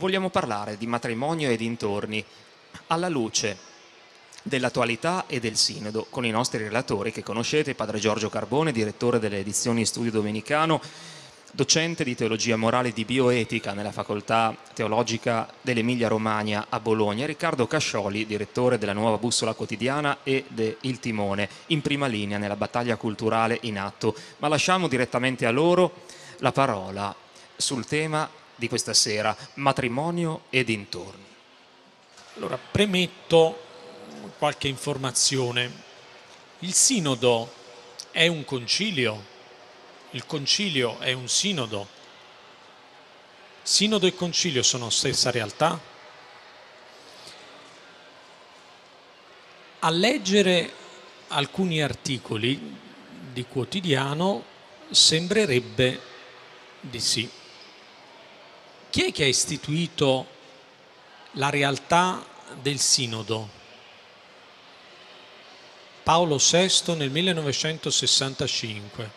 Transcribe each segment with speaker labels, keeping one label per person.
Speaker 1: vogliamo parlare di matrimonio e dintorni alla luce dell'attualità e del Sinodo con i nostri relatori che conoscete, padre Giorgio Carbone, direttore delle edizioni Studio Domenicano, docente di teologia morale e di bioetica nella facoltà teologica dell'Emilia Romagna a Bologna, Riccardo Cascioli, direttore della Nuova Bussola Quotidiana e de Il Timone, in prima linea nella battaglia culturale in atto. Ma lasciamo direttamente a loro la parola sul tema di questa sera, matrimonio e dintorni.
Speaker 2: Allora, premetto qualche informazione. Il sinodo è un concilio, il concilio è un sinodo. Sinodo e concilio sono la stessa realtà? A leggere alcuni articoli di quotidiano sembrerebbe di sì. Chi è che ha istituito la realtà del sinodo? Paolo VI nel 1965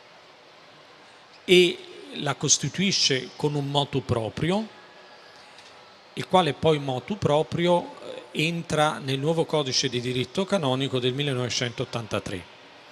Speaker 2: e la costituisce con un motu proprio, il quale poi motu proprio entra nel nuovo codice di diritto canonico del 1983.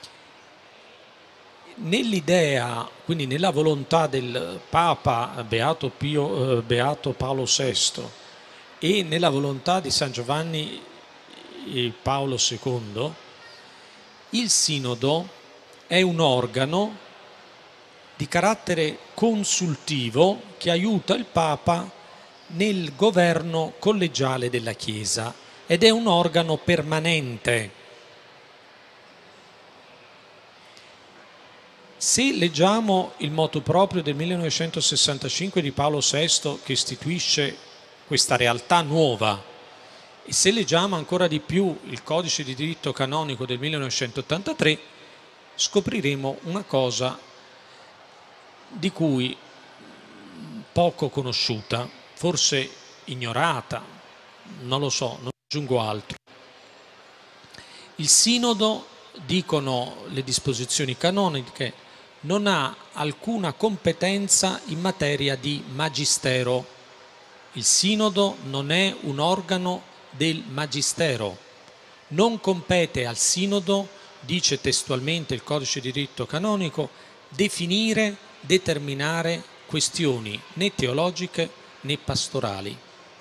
Speaker 2: Nell'idea, quindi nella volontà del Papa Beato Paolo VI e nella volontà di San Giovanni Paolo II, il sinodo è un organo di carattere consultivo che aiuta il Papa nel governo collegiale della Chiesa ed è un organo permanente. Se leggiamo il motu proprio del 1965 di Paolo VI che istituisce questa realtà nuova, e se leggiamo ancora di più il codice di diritto canonico del 1983, scopriremo una cosa di cui poco conosciuta, forse ignorata, non lo so, non aggiungo altro. Il sinodo, dicono le disposizioni canoniche, non ha alcuna competenza in materia di magistero. Il sinodo non è un organo del magistero, non compete al sinodo, dice testualmente il codice di diritto canonico, definire, determinare questioni né teologiche né pastorali.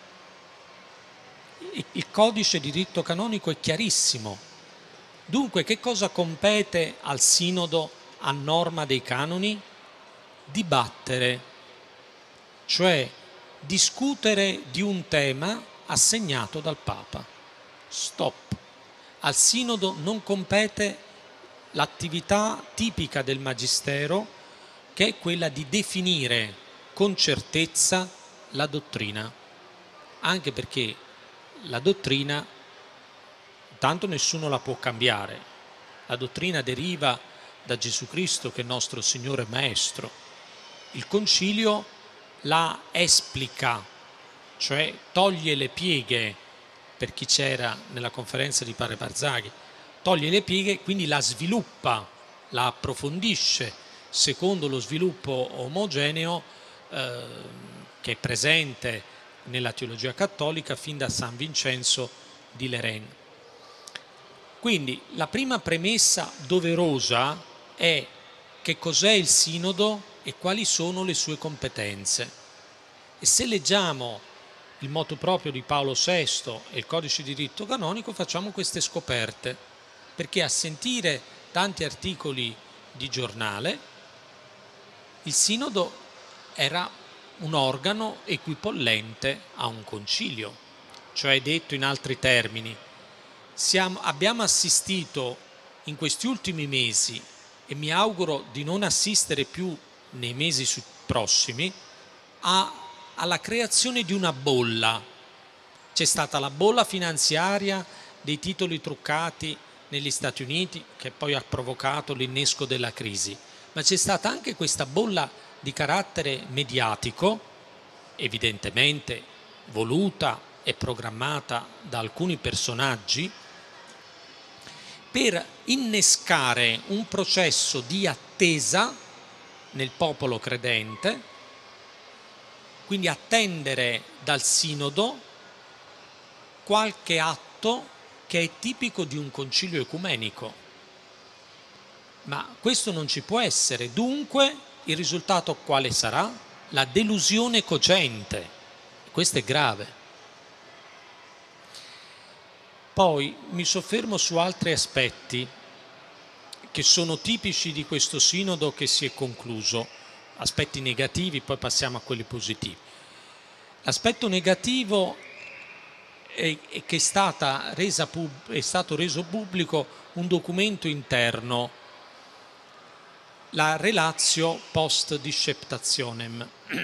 Speaker 2: Il codice di diritto canonico è chiarissimo. Dunque, che cosa compete al sinodo a norma dei canoni? Dibattere, cioè discutere di un tema assegnato dal Papa. Stop. Al sinodo non compete l'attività tipica del magistero, che è quella di definire con certezza la dottrina, anche perché la dottrina tanto nessuno la può cambiare. La dottrina deriva da Gesù Cristo, che è nostro Signore e Maestro. Il concilio la esplica, cioè toglie le pieghe, per chi c'era nella conferenza di Padre Barzaghi, toglie le pieghe, quindi la sviluppa, la approfondisce, secondo lo sviluppo omogeneo che è presente nella teologia cattolica fin da San Vincenzo di Lérins. Quindi la prima premessa doverosa è che cos'è il sinodo e quali sono le sue competenze. E se leggiamo il motu proprio di Paolo VI e il codice di diritto canonico facciamo queste scoperte, perché a sentire tanti articoli di giornale il sinodo era un organo equipollente a un concilio, cioè, detto in altri termini, abbiamo assistito in questi ultimi mesi, e mi auguro di non assistere più nei mesi prossimi, alla creazione di una bolla. C'è stata la bolla finanziaria dei titoli truccati negli Stati Uniti, che poi ha provocato l'innesco della crisi, ma c'è stata anche questa bolla di carattere mediatico, evidentemente voluta e programmata da alcuni personaggi, per innescare un processo di attesa nel popolo credente quindi attendere dal sinodo qualche atto che è tipico di un concilio ecumenico. Ma questo non ci può essere, dunque il risultato quale sarà? La delusione cogente. Questo è grave. Poi mi soffermo su altri aspetti che sono tipici di questo sinodo che si è concluso, aspetti negativi, poi passiamo a quelli positivi. L'aspetto negativo è che è stato reso pubblico un documento interno, la Relatio Post Disceptationem,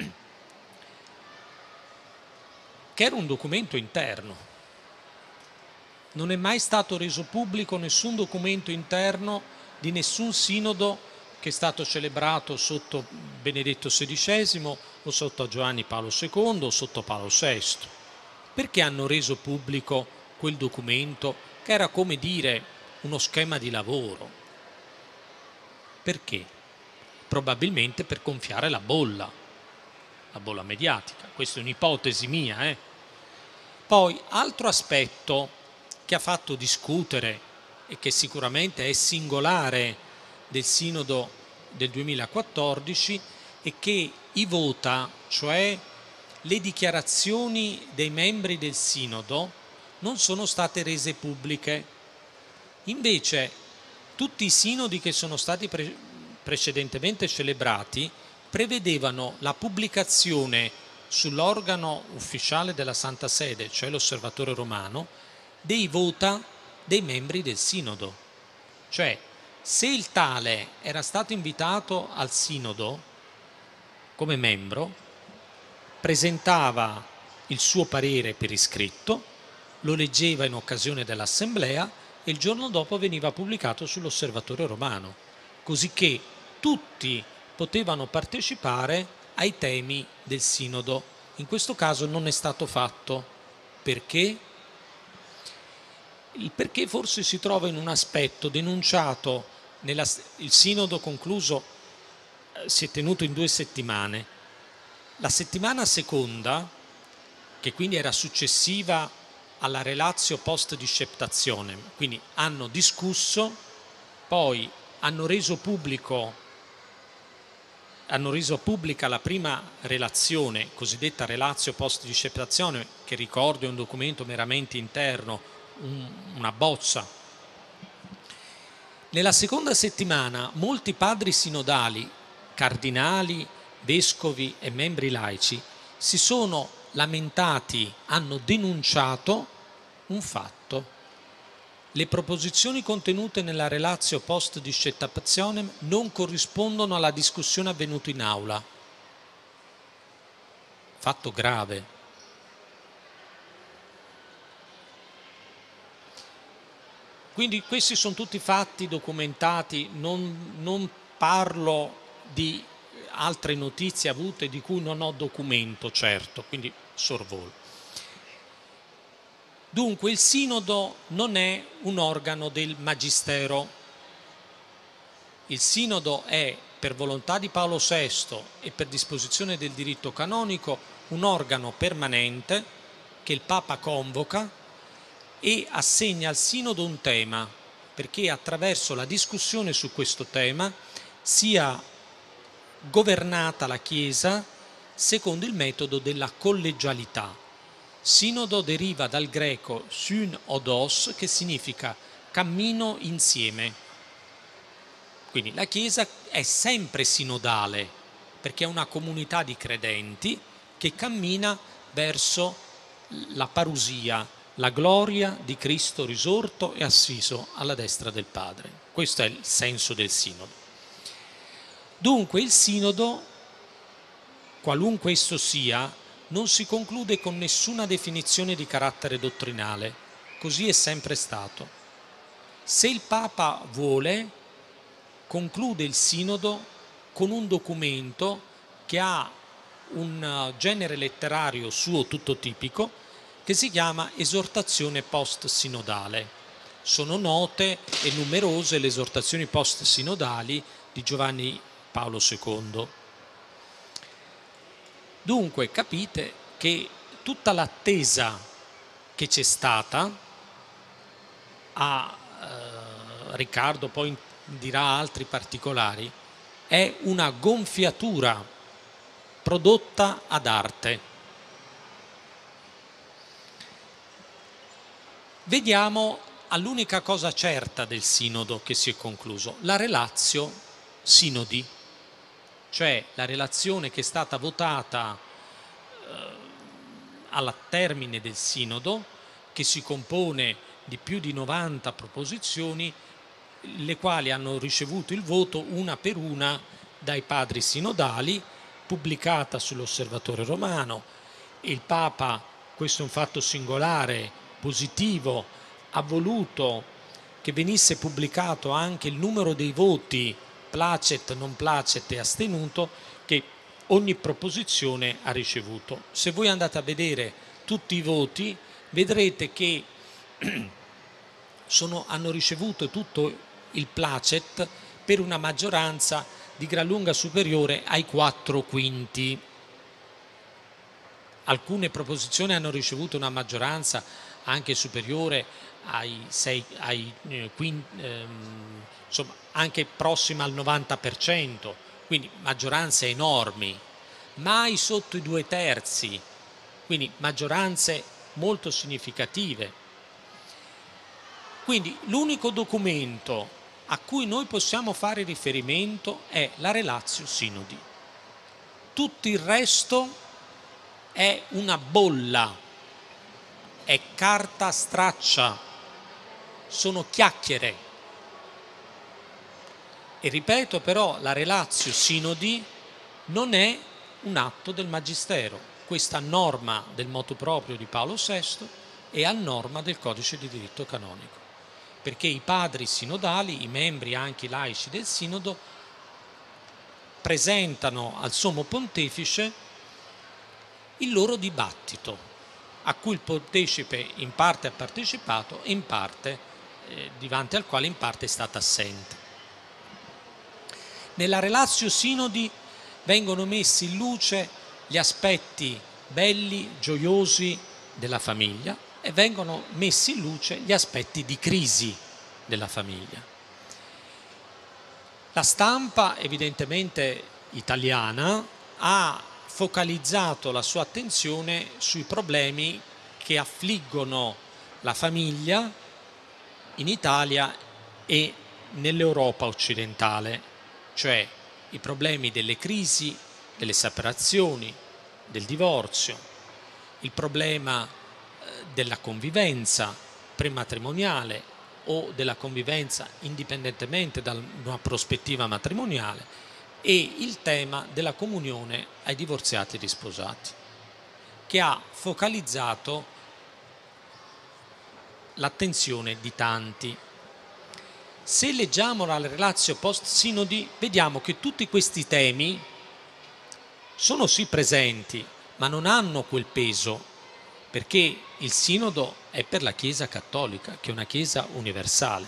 Speaker 2: che era un documento interno. Non è mai stato reso pubblico nessun documento interno di nessun sinodo che è stato celebrato sotto Benedetto XVI o sotto Giovanni Paolo II o sotto Paolo VI. Perché hanno reso pubblico quel documento che era come dire uno schema di lavoro? Perché? Probabilmente per gonfiare la bolla mediatica. Questa è un'ipotesi mia. Poi, altro aspetto che ha fatto discutere e che sicuramente è singolare del Sinodo del 2014 è che i vota, cioè le dichiarazioni dei membri del Sinodo, non sono state rese pubbliche. Invece tutti i sinodi che sono stati precedentemente celebrati prevedevano la pubblicazione sull'organo ufficiale della Santa Sede, cioè l'Osservatore Romano, dei vota dei membri del Sinodo. Cioè, se il tale era stato invitato al Sinodo come membro, presentava il suo parere per iscritto, lo leggeva in occasione dell'assemblea e il giorno dopo veniva pubblicato sull'Osservatore Romano, così che tutti potevano partecipare ai temi del Sinodo. In questo caso non è stato fatto. Perché? Il perché forse si trova in un aspetto denunciato il Sinodo concluso si è tenuto in 2 settimane. La settimana seconda, che quindi era successiva alla Relatio Post Disceptationem, quindi hanno discusso, poi hanno reso pubblica la prima relazione, cosiddetta Relatio Post Disceptationem, che ricordo è un documento meramente interno, una bozza. Nella seconda settimana molti padri sinodali, cardinali, vescovi e membri laici si sono lamentati, hanno denunciato un fatto. Le proposizioni contenute nella Relatio Post Disceptationem non corrispondono alla discussione avvenuta in aula. Fatto grave. Quindi questi sono tutti fatti documentati, non parlo di altre notizie avute di cui non ho documento, certo, quindi sorvolo. Dunque il Sinodo non è un organo del Magistero. Il Sinodo è, per volontà di Paolo VI e per disposizione del diritto canonico, un organo permanente che il Papa convoca e assegna al Sinodo un tema, perché attraverso la discussione su questo tema sia governata la Chiesa secondo il metodo della collegialità. Sinodo deriva dal greco synodos, che significa cammino insieme. Quindi la Chiesa è sempre sinodale, perché è una comunità di credenti che cammina verso la parusia, la gloria di Cristo risorto e assiso alla destra del Padre. Questo è il senso del Sinodo. Dunque il Sinodo, qualunque esso sia, non si conclude con nessuna definizione di carattere dottrinale. Così è sempre stato. Se il Papa vuole, conclude il Sinodo con un documento che ha un genere letterario suo tutto tipico, che si chiama esortazione post-sinodale. Sono note e numerose le esortazioni post-sinodali di Giovanni Paolo II. Dunque capite che tutta l'attesa che c'è stata, Riccardo poi dirà altri particolari, è una gonfiatura prodotta ad arte. Vediamo all'unica cosa certa del sinodo che si è concluso, la relatio sinodi, cioè la relazione che è stata votata al termine del sinodo, che si compone di più di 90 proposizioni, le quali hanno ricevuto il voto una per una dai padri sinodali, pubblicata sull'Osservatore Romano. Il Papa, questo è un fatto singolare, positivo, ha voluto che venisse pubblicato anche il numero dei voti placet, non placet e astenuto che ogni proposizione ha ricevuto. Se voi andate a vedere tutti i voti, vedrete che hanno ricevuto tutto il placet per una maggioranza di gran lunga superiore ai 4/5. Alcune proposizioni hanno ricevuto una maggioranza anche superiore insomma, anche prossima al 90%, quindi maggioranze enormi, mai sotto i 2/3, quindi maggioranze molto significative. Quindi l'unico documento a cui noi possiamo fare riferimento è la relatio sinodi. Tutto il resto è una bolla, è carta straccia, sono chiacchiere. E ripeto però, la relatio sinodi non è un atto del Magistero, questa norma del motu proprio di Paolo VI è a norma del Codice di diritto canonico, perché i padri sinodali, i membri anche laici del sinodo, presentano al Sommo Pontefice il loro dibattito, a cui il Pontefice in parte ha partecipato e in parte, davanti al quale in parte è stato assente. Nella relatio sinodi vengono messi in luce gli aspetti belli, gioiosi della famiglia e vengono messi in luce gli aspetti di crisi della famiglia. La stampa, evidentemente italiana, ha focalizzato la sua attenzione sui problemi che affliggono la famiglia in Italia e nell'Europa occidentale, cioè i problemi delle crisi, delle separazioni, del divorzio, il problema della convivenza prematrimoniale o della convivenza indipendentemente da una prospettiva matrimoniale e il tema della comunione ai divorziati e risposati, che ha focalizzato l'attenzione di tanti. Se leggiamo la relatio post sinodi, vediamo che tutti questi temi sono sì presenti, ma non hanno quel peso, perché il sinodo è per la Chiesa cattolica, che è una Chiesa universale.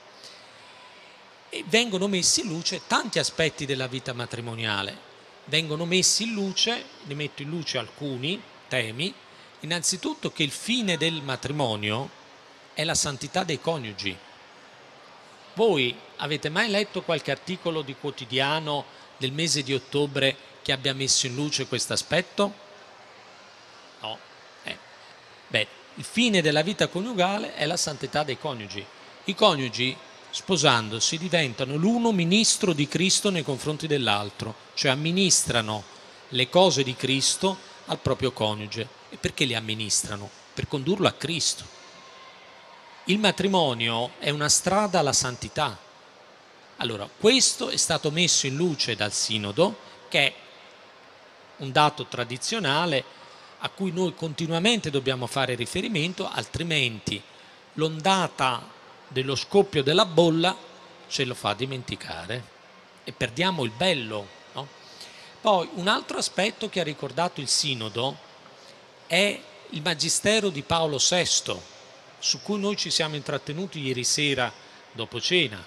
Speaker 2: E vengono messi in luce tanti aspetti della vita matrimoniale. Vengono messi in luce, ne metto in luce alcuni temi, innanzitutto che il fine del matrimonio è la santità dei coniugi. Voi avete mai letto qualche articolo di quotidiano del mese di ottobre che abbia messo in luce questo aspetto? No. Il fine della vita coniugale è la santità dei coniugi. I coniugi, sposandosi, diventano l'uno ministro di Cristo nei confronti dell'altro, cioè amministrano le cose di Cristo al proprio coniuge. E perché le amministrano? Per condurlo a Cristo. Il matrimonio è una strada alla santità. Allora, questo è stato messo in luce dal Sinodo, che è un dato tradizionale a cui noi continuamente dobbiamo fare riferimento, altrimenti l'ondata dello scoppio della bolla ce lo fa dimenticare e perdiamo il bello, no? Poi un altro aspetto che ha ricordato il Sinodo è il Magistero di Paolo VI, su cui noi ci siamo intrattenuti ieri sera dopo cena,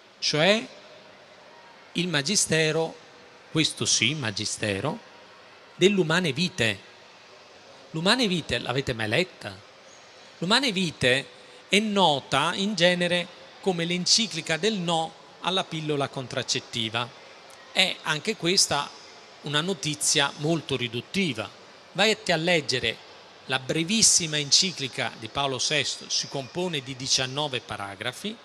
Speaker 2: cioè il Magistero, questo sì, Magistero, dell'Umane Vitae. L'Umane Vitae l'avete mai letta? L'Umane Vitae è nota in genere come l'enciclica del no alla pillola contraccettiva. È anche questa una notizia molto riduttiva. Vai a leggere la brevissima enciclica di Paolo VI, si compone di 19 paragrafi,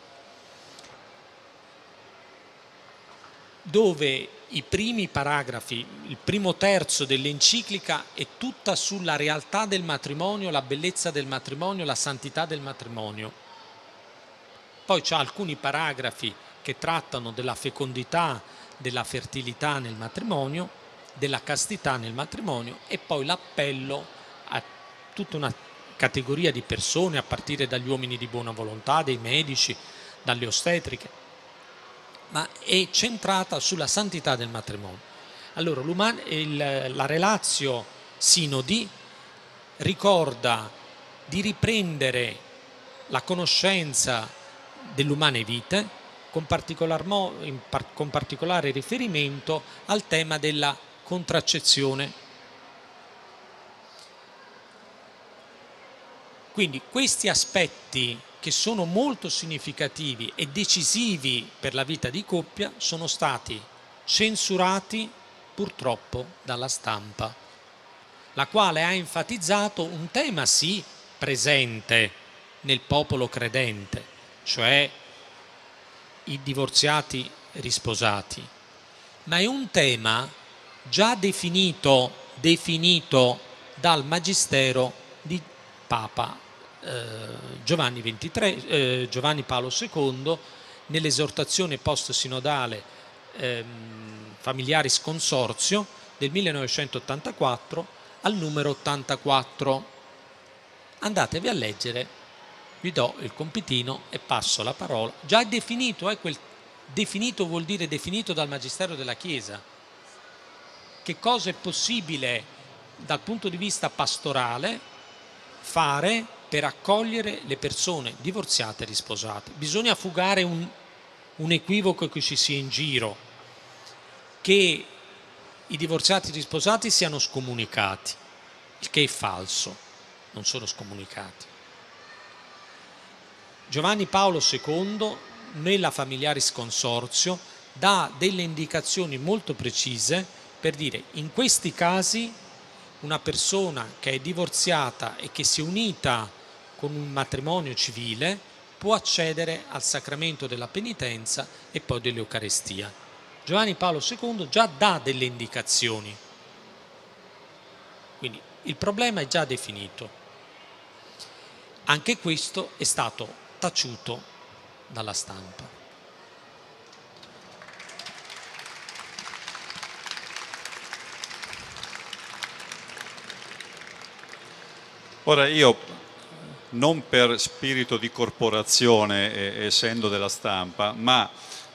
Speaker 2: dove i primi paragrafi, il primo terzo dell'enciclica è tutta sulla realtà del matrimonio, la bellezza del matrimonio, la santità del matrimonio. Poi c'è alcuni paragrafi che trattano della fecondità, della fertilità nel matrimonio, della castità nel matrimonio, e poi l'appello a tutta una categoria di persone, a partire dagli uomini di buona volontà, dei medici, dalle ostetriche, ma è centrata sulla santità del matrimonio. Allora, la Relatio Sinodi ricorda di riprendere la conoscenza dell'Umane Vitae con particolare riferimento al tema della contraccezione. Quindi questi aspetti, che sono molto significativi e decisivi per la vita di coppia, sono stati censurati purtroppo dalla stampa, la quale ha enfatizzato un tema sì presente nel popolo credente, cioè i divorziati risposati, ma è un tema già definito dal magistero di Papa Giovanni Paolo II nell'esortazione post-sinodale Familiaris Consortio del 1984 al numero 84. Andatevi a leggere, vi do il compitino e passo la parola. Già è definito, definito vuol dire definito dal Magistero della Chiesa. Che cosa è possibile dal punto di vista pastorale fare per accogliere le persone divorziate e risposate? Bisogna fugare un equivoco che ci sia in giro, che i divorziati e risposati siano scomunicati, il che è falso, non sono scomunicati. Giovanni Paolo II nella Familiaris Consortio dà delle indicazioni molto precise per dire: in questi casi una persona che è divorziata e che si è unita con un matrimonio civile può accedere al sacramento della penitenza e poi dell'Eucarestia. Giovanni Paolo II già dà delle indicazioni, quindi il problema è già definito. Anche questo è stato taciuto dalla stampa.
Speaker 3: Ora io, non per spirito di corporazione, essendo della stampa, ma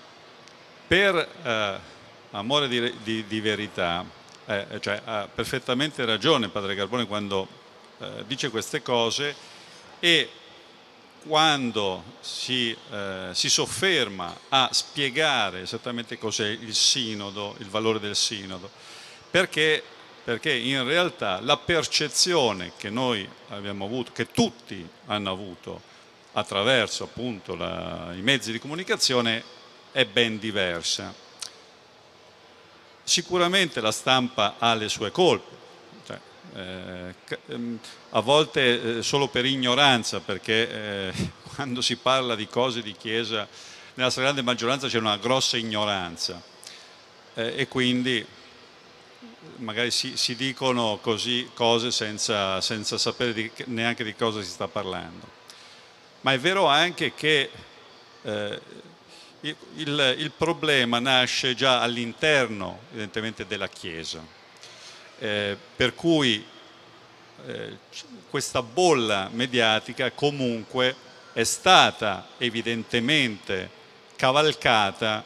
Speaker 3: per amore di verità, cioè ha perfettamente ragione Padre Carbone quando dice queste cose, e quando si sofferma a spiegare esattamente cos'è il sinodo, il valore del sinodo, perché in realtà la percezione che noi abbiamo avuto, che tutti hanno avuto attraverso appunto i mezzi di comunicazione, è ben diversa. Sicuramente la stampa ha le sue colpe, cioè, a volte solo per ignoranza, perché quando si parla di cose di Chiesa, nella stragrande maggioranza c'è una grossa ignoranza, e quindi magari si dicono così cose senza sapere neanche di cosa si sta parlando. Ma è vero anche che il problema nasce già all'interno evidentemente della Chiesa, per cui questa bolla mediatica comunque è stata evidentemente cavalcata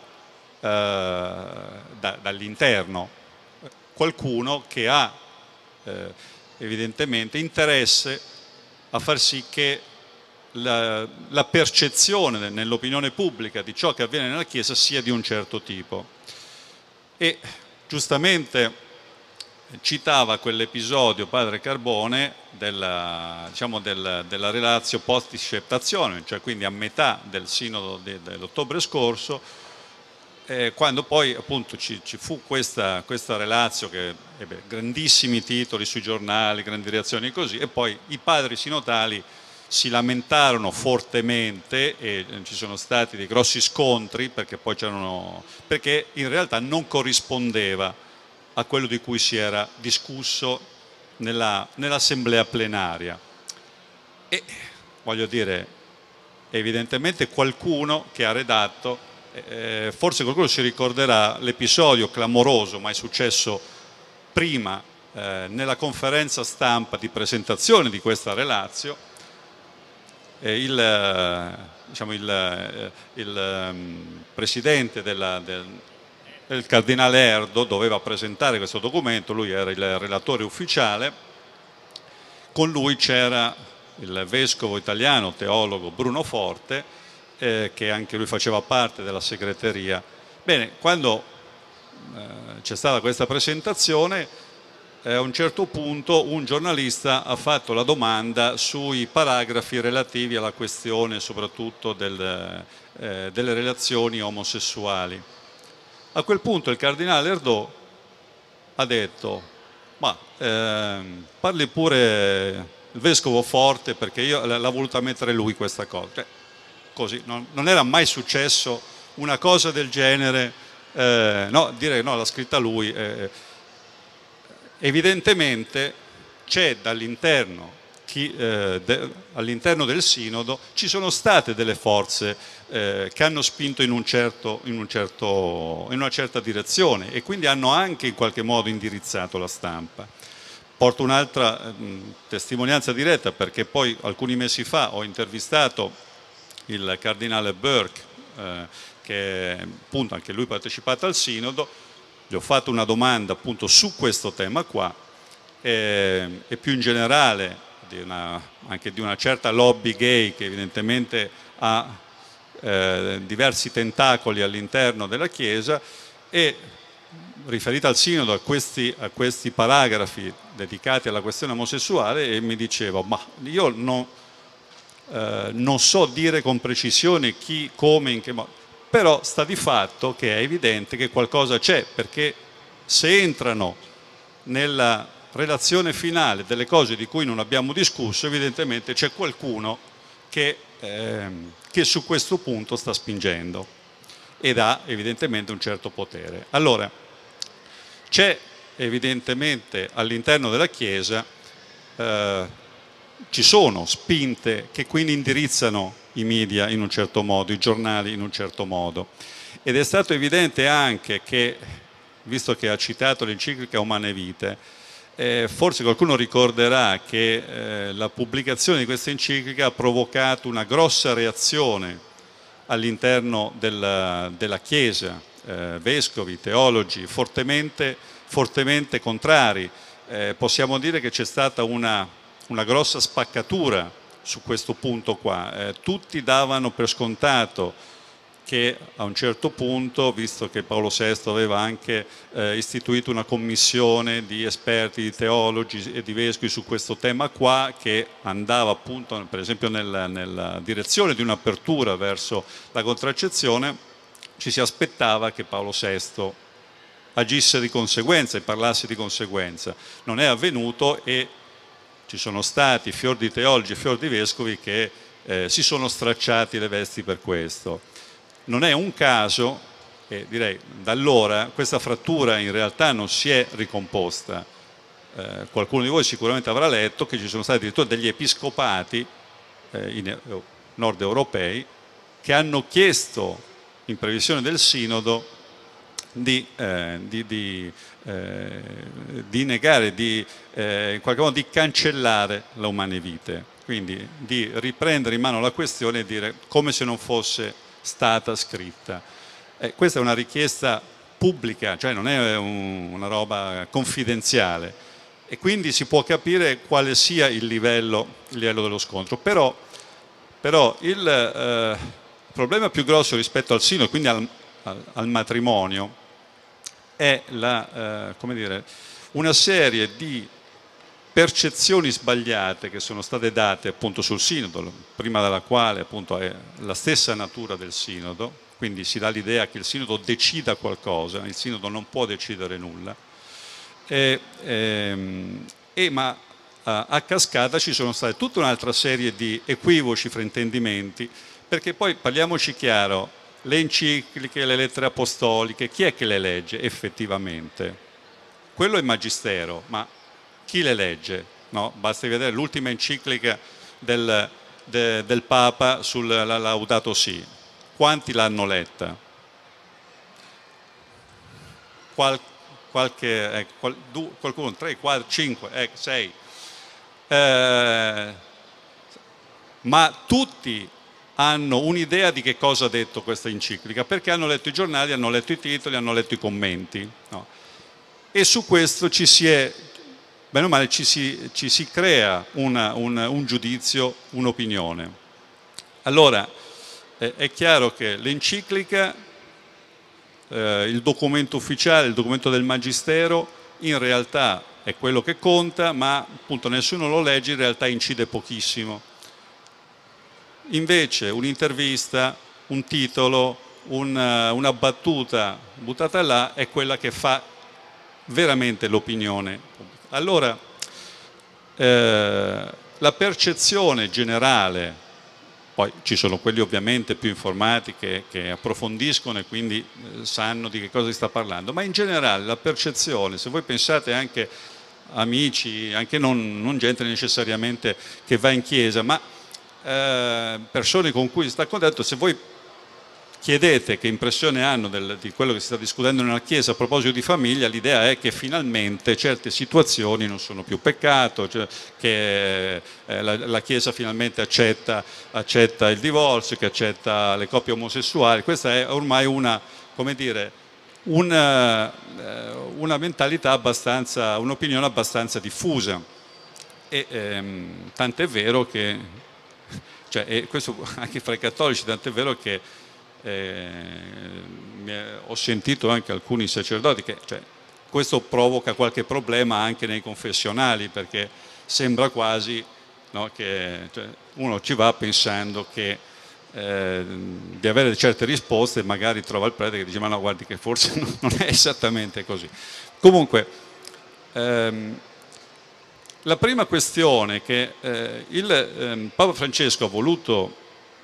Speaker 3: dall'interno. Qualcuno che ha evidentemente interesse a far sì che la percezione nell'opinione pubblica di ciò che avviene nella Chiesa sia di un certo tipo. E giustamente citava quell'episodio padre Carbone della relatio post disceptazione, cioè quindi a metà del sinodo dell'ottobre scorso, quando poi appunto ci fu questa relatio che ebbe grandissimi titoli sui giornali, grandi reazioni così, e poi i padri sinodali si lamentarono fortemente e ci sono stati dei grossi scontri perché in realtà non corrispondeva a quello di cui si era discusso nell'assemblea plenaria. E voglio dire, evidentemente qualcuno che ha redatto, forse qualcuno si ricorderà l'episodio clamoroso, ma è successo prima, nella conferenza stampa di questa relatio, il presidente del cardinale Erdo doveva presentare questo documento, lui era il relatore ufficiale, con lui c'era il vescovo italiano teologo Bruno Forte, che anche lui faceva parte della segreteria. Bene, quando c'è stata questa presentazione, a un certo punto un giornalista ha fatto la domanda sui paragrafi relativi alla questione soprattutto delle relazioni omosessuali. A quel punto il cardinale Erdò ha detto: ma parli pure il vescovo Forte, perché l'ha voluta mettere lui questa cosa. Cioè, così, non era mai successo una cosa del genere, dire no, l'ha scritta lui. Evidentemente c'è all'interno del sinodo ci sono state delle forze che hanno spinto in una certa direzione e quindi hanno anche in qualche modo indirizzato la stampa. Porto un'altra testimonianza diretta, perché poi alcuni mesi fa ho intervistato il cardinale Burke, che appunto anche lui ha partecipato al sinodo. Gli ho fatto una domanda appunto su questo tema qua, e più in generale anche di una certa lobby gay che evidentemente ha diversi tentacoli all'interno della Chiesa, e riferita al sinodo a questi paragrafi dedicati alla questione omosessuale, e mi diceva: ma io non so dire con precisione chi, come, in che modo, però sta di fatto che è evidente che qualcosa c'è, perché se entrano nella relazione finale delle cose di cui non abbiamo discusso, evidentemente c'è qualcuno che su questo punto sta spingendo ed ha evidentemente un certo potere. Allora, c'è evidentemente all'interno della Chiesa, ci sono spinte che quindi indirizzano i media in un certo modo, i giornali in un certo modo, ed è stato evidente anche che, visto che ha citato l'enciclica Humanae Vitae, forse qualcuno ricorderà che la pubblicazione di questa enciclica ha provocato una grossa reazione all'interno della Chiesa, vescovi, teologi fortemente contrari. Possiamo dire che c'è stata una grossa spaccatura su questo punto qua. Tutti davano per scontato che a un certo punto, visto che Paolo VI aveva anche istituito una commissione di esperti, di teologi e di vescovi su questo tema qua, che andava appunto per esempio nella direzione di un'apertura verso la contraccezione, ci si aspettava che Paolo VI agisse di conseguenza e parlasse di conseguenza. Non è avvenuto, e ci sono stati fior di teologi e fior di vescovi che si sono stracciati le vesti per questo. Non è un caso, e direi da allora questa frattura in realtà non si è ricomposta. Qualcuno di voi sicuramente avrà letto che ci sono stati addirittura degli episcopati nord europei che hanno chiesto, in previsione del sinodo, di negare, in qualche modo di cancellare la Humanae Vitae, quindi di riprendere in mano la questione e dire come se non fosse stata scritta. Questa è una richiesta pubblica, cioè non è una roba confidenziale, e quindi si può capire quale sia il livello dello scontro. Però il problema più grosso rispetto al sinodo, quindi al matrimonio, è come dire, una serie di percezioni sbagliate che sono state date appunto sul sinodo, prima della quale appunto è la stessa natura del sinodo, quindi si dà l'idea che il sinodo decida qualcosa, il sinodo non può decidere nulla, ma a cascata ci sono state tutta un'altra serie di equivoci, fraintendimenti, perché poi parliamoci chiaro, le encicliche, le lettere apostoliche, chi è che le legge effettivamente? Quello è il magistero, ma chi le legge? No? Basta vedere l'ultima enciclica del Papa sul Laudato Si. Quanti l'hanno letta? Qualcuno, 3, 4, 5, 6. Ma tutti hanno un'idea di che cosa ha detto questa enciclica, perché hanno letto i giornali, hanno letto i titoli, hanno letto i commenti. No? E su questo bene o male ci si crea un giudizio, un'opinione. Allora, è chiaro che l'enciclica, il documento ufficiale, il documento del Magistero, in realtà è quello che conta, ma appunto nessuno lo legge, in realtà incide pochissimo. Invece un'intervista, un titolo, una battuta buttata là è quella che fa veramente l'opinione pubblica. Allora, la percezione generale, poi ci sono quelli ovviamente più informati che approfondiscono e quindi sanno di che cosa si sta parlando, ma in generale la percezione, se voi pensate anche amici, anche non gente necessariamente che va in chiesa, ma persone con cui si sta a contatto, se voi chiedete che impressione hanno di quello che si sta discutendo nella Chiesa a proposito di famiglia, l'idea è che finalmente certe situazioni non sono più peccato, cioè che la Chiesa finalmente accetta il divorzio, che accetta le coppie omosessuali. Questa è ormai una mentalità abbastanza, un'opinione abbastanza diffusa. Tant'è vero che, e questo anche fra i cattolici, tant'è vero che ho sentito anche alcuni sacerdoti che questo provoca qualche problema anche nei confessionali, perché sembra quasi, no, che uno ci va pensando che di avere certe risposte e magari trova il prete che dice ma no, guardi che forse non è esattamente così. Comunque la prima questione che Papa Francesco ha voluto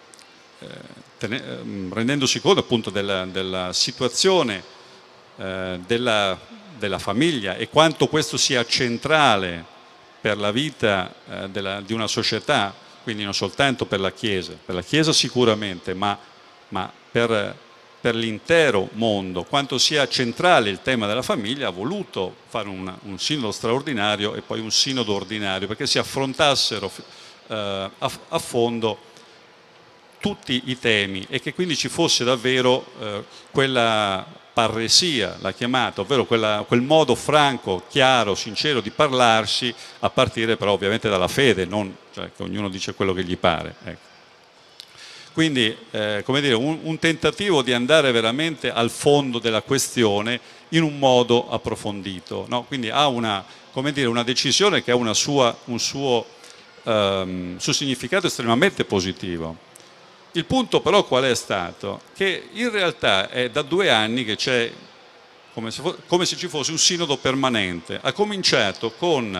Speaker 3: rendendosi conto appunto della situazione della famiglia e quanto questo sia centrale per la vita di una società, quindi non soltanto per la Chiesa sicuramente, ma per l'intero mondo, quanto sia centrale il tema della famiglia, ha voluto fare un sinodo straordinario e poi un sinodo ordinario, perché si affrontassero a fondo tutti i temi e che quindi ci fosse davvero quella parresia, l'ha chiamata, ovvero quel modo franco, chiaro, sincero di parlarsi, a partire però ovviamente dalla fede, non che ognuno dice quello che gli pare. Ecco. Quindi come dire, un tentativo di andare veramente al fondo della questione in un modo approfondito, no? Quindi ha una decisione che ha un suo significato estremamente positivo. Il punto però qual è stato? Che in realtà è da 2 anni che c'è come se ci fosse un sinodo permanente. Ha cominciato con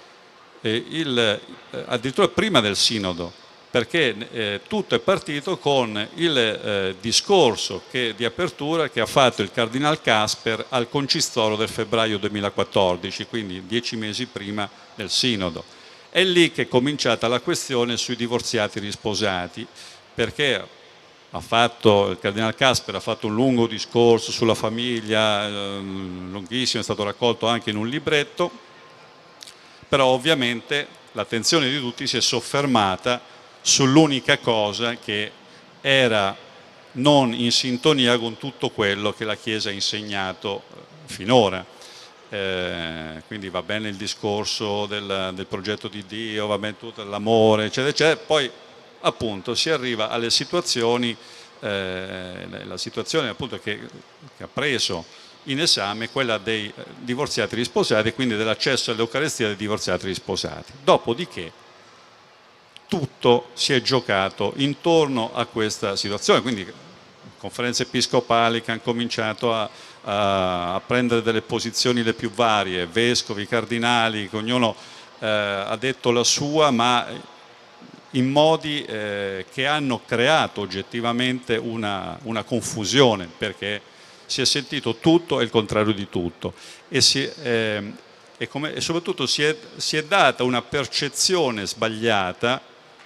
Speaker 3: addirittura prima del sinodo, perché tutto è partito con il discorso di apertura che ha fatto il Cardinal Casper al Concistoro del febbraio 2014, quindi 10 mesi prima del sinodo. È lì che è cominciata la questione sui divorziati risposati, perché il Cardinal Casper ha fatto un lungo discorso sulla famiglia, lunghissimo, è stato raccolto anche in un libretto, però ovviamente l'attenzione di tutti si è soffermata sull'unica cosa che era non in sintonia con tutto quello che la Chiesa ha insegnato finora. Quindi va bene il discorso del progetto di Dio, va bene tutto l'amore, eccetera, eccetera. Poi appunto si arriva alle situazioni, la situazione appunto che ha preso in esame quella dei divorziati risposati e quindi dell'accesso all'Eucaristia dei divorziati risposati. Dopodiché tutto si è giocato intorno a questa situazione, quindi conferenze episcopali che hanno cominciato a prendere delle posizioni le più varie, vescovi, cardinali, che ognuno ha detto la sua, ma in modi che hanno creato oggettivamente una confusione, perché si è sentito tutto e il contrario di tutto e soprattutto si è data una percezione sbagliata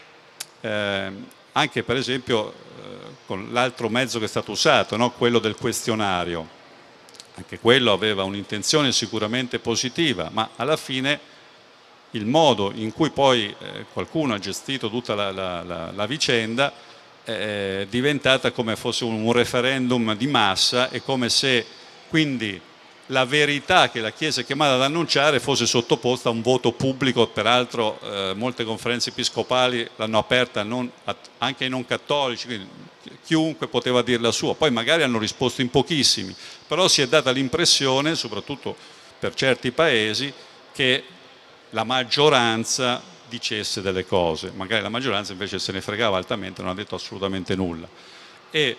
Speaker 3: anche per esempio con l'altro mezzo che è stato usato, no? Quello del questionario. Anche quello aveva un'intenzione sicuramente positiva, ma alla fine il modo in cui poi qualcuno ha gestito tutta la vicenda è diventata come fosse un referendum di massa, è come se quindi la verità che la Chiesa è chiamata ad annunciare fosse sottoposta a un voto pubblico. Peraltro molte conferenze episcopali l'hanno aperta anche ai non cattolici, quindi chiunque poteva dire la sua, poi magari hanno risposto in pochissimi, però si è data l'impressione, soprattutto per certi paesi, che la maggioranza dicesse delle cose, magari la maggioranza invece se ne fregava altamente, non ha detto assolutamente nulla. E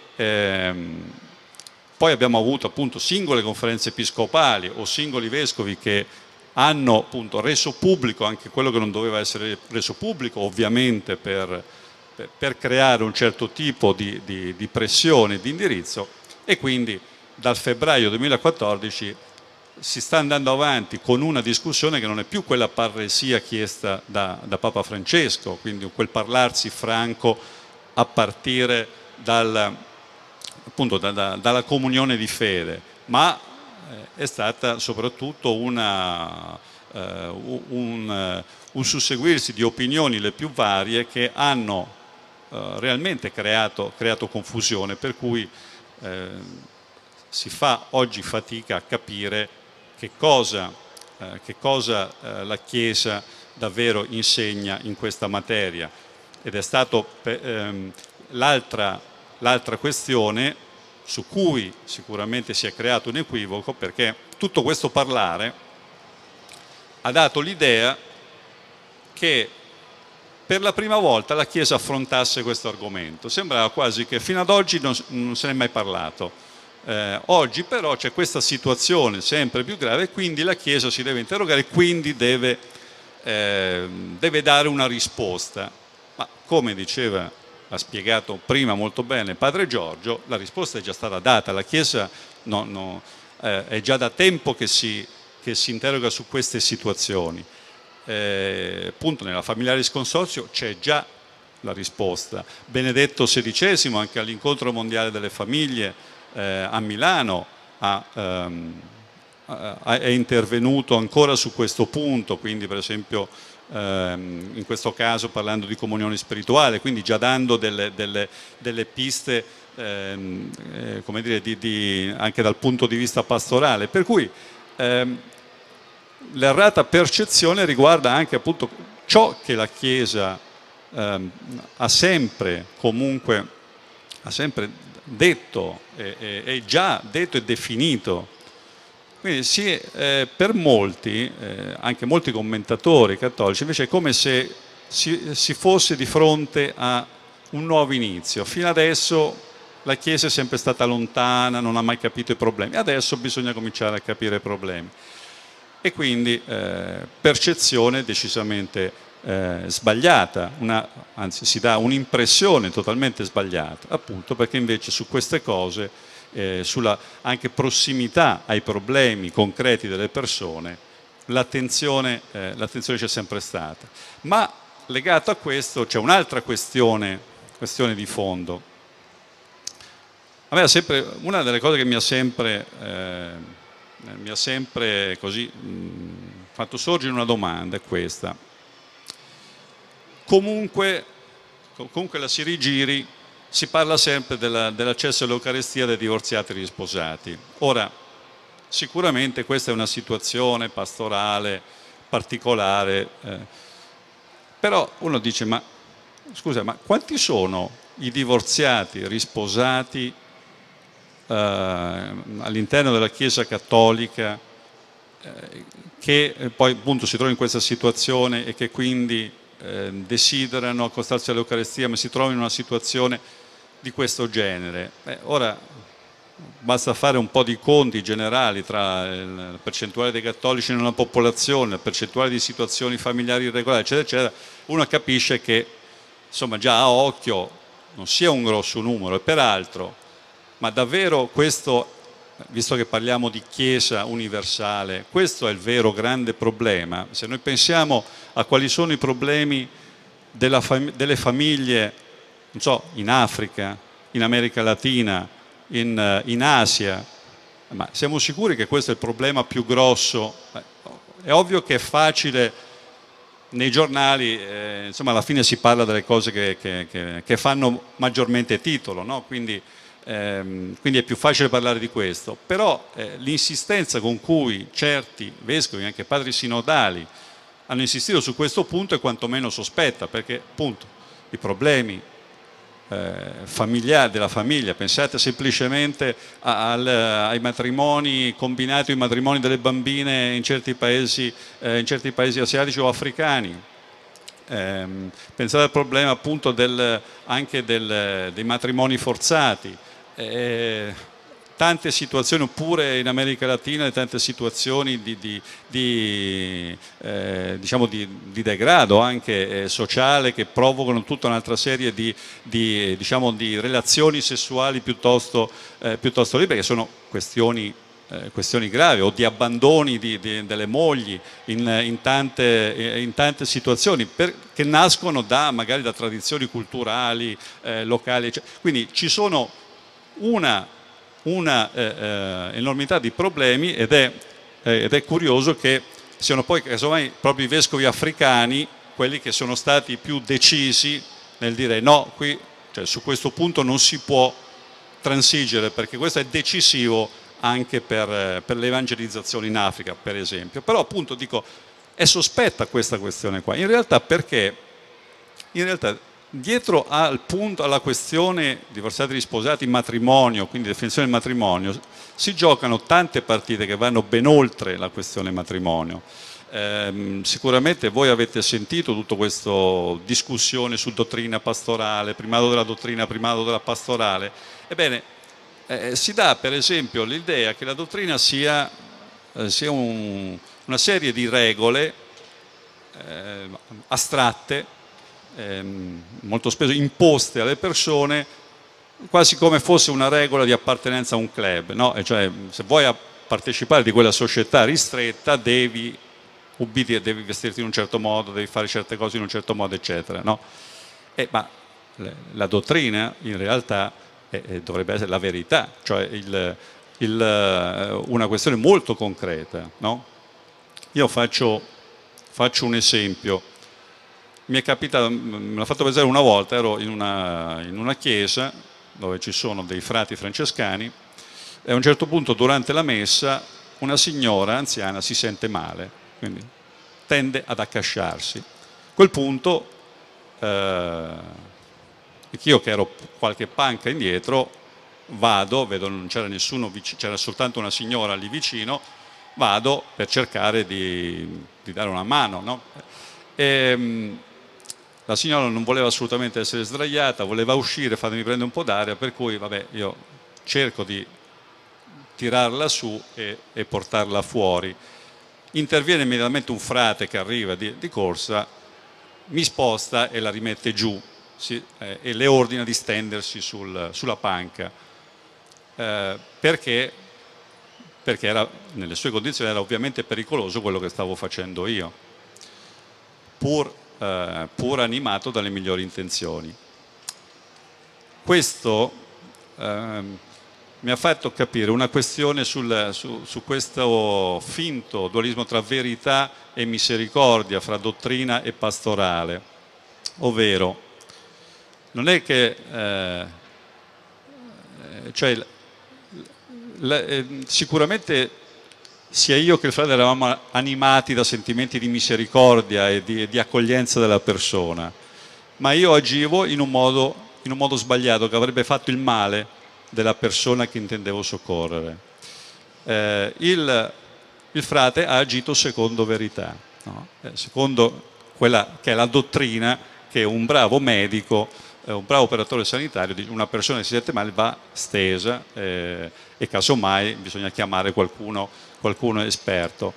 Speaker 3: poi abbiamo avuto appunto singole conferenze episcopali o singoli vescovi che hanno appunto reso pubblico anche quello che non doveva essere reso pubblico, ovviamente per creare un certo tipo di pressione, di indirizzo, e quindi dal febbraio 2014 si sta andando avanti con una discussione che non è più quella parresia chiesta da Papa Francesco, quindi quel parlarsi franco a partire appunto dalla comunione di fede, ma è stata soprattutto un susseguirsi di opinioni le più varie che hanno realmente creato confusione, per cui si fa oggi fatica a capire che cosa la Chiesa davvero insegna in questa materia. Ed è stato l'altra questione su cui sicuramente si è creato un equivoco, perché tutto questo parlare ha dato l'idea che per la prima volta la Chiesa affrontasse questo argomento. Sembrava quasi che fino ad oggi non se ne è mai parlato. Oggi però c'è questa situazione sempre più grave e quindi la Chiesa si deve interrogare, quindi deve dare una risposta. Ma come ha spiegato prima molto bene Padre Giorgio, la risposta è già stata data. La Chiesa è già da tempo che si interroga su queste situazioni. Appunto nella Familiaris Consortio c'è già la risposta. Benedetto XVI, anche all'incontro mondiale delle famiglie a Milano, è intervenuto ancora su questo punto, quindi per esempio in questo caso parlando di comunione spirituale, quindi già dando delle piste come dire, anche dal punto di vista pastorale, per cui l'errata percezione riguarda anche appunto ciò che la Chiesa ha sempre detto, è già detto e definito. Quindi per molti, anche molti commentatori cattolici, invece è come se si fosse di fronte a un nuovo inizio. Fino adesso la Chiesa è sempre stata lontana, non ha mai capito i problemi, adesso bisogna cominciare a capire i problemi. E quindi percezione decisamente sbagliata, anzi si dà un'impressione totalmente sbagliata, appunto perché invece su queste cose, sulla anche prossimità ai problemi concreti delle persone, l'attenzione c'è sempre stata. Ma legato a questo c'è un'altra questione di fondo. A me una delle cose che mi ha sempre così fatto sorgere una domanda è questa. Comunque la si rigiri, si parla sempre dell'accesso all'Eucaristia dei divorziati e risposati. Ora, sicuramente questa è una situazione pastorale particolare, però uno dice, ma scusa, ma quanti sono i divorziati risposati all'interno della Chiesa cattolica che poi appunto si trovano in questa situazione e che quindi desiderano accostarsi all'Eucaristia, ma si trovano in una situazione di questo genere. Ora basta fare un po' di conti generali tra la percentuale dei cattolici nella popolazione, la percentuale di situazioni familiari irregolari, eccetera, eccetera, uno capisce che insomma già a occhio non sia un grosso numero. E peraltro, ma davvero questo, visto che parliamo di Chiesa universale, questo è il vero grande problema? Se noi pensiamo a quali sono i problemi delle famiglie, non so, in Africa, in America Latina, in Asia, ma siamo sicuri che questo è il problema più grosso? È ovvio che è facile nei giornali, insomma alla fine si parla delle cose che fanno maggiormente titolo, no? Quindi è più facile parlare di questo, però l'insistenza con cui certi vescovi, anche padri sinodali, hanno insistito su questo punto è quantomeno sospetta, perché appunto i problemi familiari della famiglia, pensate semplicemente ai matrimoni combinati, ai matrimoni delle bambine in certi paesi asiatici o africani. Pensate al problema appunto anche dei matrimoni forzati, tante situazioni, oppure in America Latina tante situazioni diciamo di degrado anche sociale, che provocano tutta un'altra serie diciamo, di relazioni sessuali piuttosto libere, che sono questioni gravi, o di abbandoni delle mogli in tante situazioni che nascono magari da tradizioni culturali locali, eccetera. Quindi ci sono una enormità di problemi ed è curioso che siano poi casomai proprio i vescovi africani quelli che sono stati più decisi nel dire no, qui, cioè, su questo punto non si può transigere, perché questo è decisivo anche per l'evangelizzazione in Africa, per esempio. Però appunto dico, è sospetta questa questione qua, in realtà, perché in realtà dietro alla questione divorziati, risposati, matrimonio, quindi definizione del matrimonio, si giocano tante partite che vanno ben oltre la questione matrimonio. Sicuramente voi avete sentito tutta questa discussione su dottrina pastorale, primato della dottrina, primato della pastorale. Ebbene, si dà per esempio l'idea che la dottrina sia una serie di regole astratte, molto spesso imposte alle persone, quasi come fosse una regola di appartenenza a un club, no? E cioè, se vuoi partecipare di quella società ristretta devi ubbidire, devi vestirti in un certo modo, devi fare certe cose in un certo modo, eccetera, no? Ma la dottrina in realtà dovrebbe essere la verità, cioè una questione molto concreta, no? Io faccio un esempio. Mi è capitato, me l'ha fatto pensare una volta, ero in una chiesa dove ci sono dei frati francescani e a un certo punto durante la messa una signora anziana si sente male, quindi tende ad accasciarsi. A quel punto io, che ero qualche panca indietro, vado, vedo non c'era nessuno, c'era soltanto una signora lì vicino, vado per cercare di dare una mano, no? La signora non voleva assolutamente essere sdraiata, voleva uscire, fatemi prendere un po' d'aria, per cui vabbè, io cerco di tirarla su e portarla fuori. Interviene immediatamente un frate che arriva di corsa, mi sposta e la rimette giù, e le ordina di stendersi sulla panca, perché era, nelle sue condizioni era ovviamente pericoloso quello che stavo facendo io, pur animato dalle migliori intenzioni. Questo mi ha fatto capire una questione su questo finto dualismo tra verità e misericordia, fra dottrina e pastorale, ovvero non è che sicuramente sia io che il frate eravamo animati da sentimenti di misericordia e di accoglienza della persona, ma io agivo in un modo sbagliato, che avrebbe fatto il male della persona che intendevo soccorrere. Il frate ha agito secondo verità, no? Secondo quella che è la dottrina che un bravo medico, un bravo operatore sanitario, una persona che si sente male va stesa e casomai bisogna chiamare qualcuno esperto.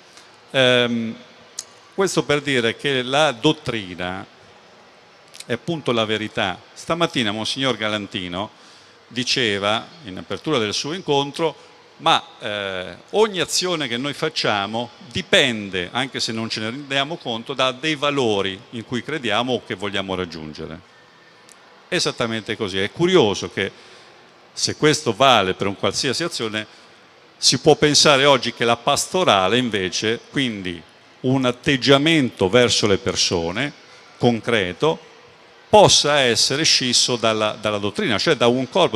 Speaker 3: Questo per dire che la dottrina è appunto la verità. Stamattina Monsignor Galantino diceva in apertura del suo incontro: ma ogni azione che noi facciamo dipende, anche se non ce ne rendiamo conto, da dei valori in cui crediamo o che vogliamo raggiungere. Esattamente così. È curioso che, se questo vale per un qualsiasi azione, si può pensare oggi che la pastorale invece, quindi un atteggiamento verso le persone concreto, possa essere scisso dalla dottrina, cioè da un corpo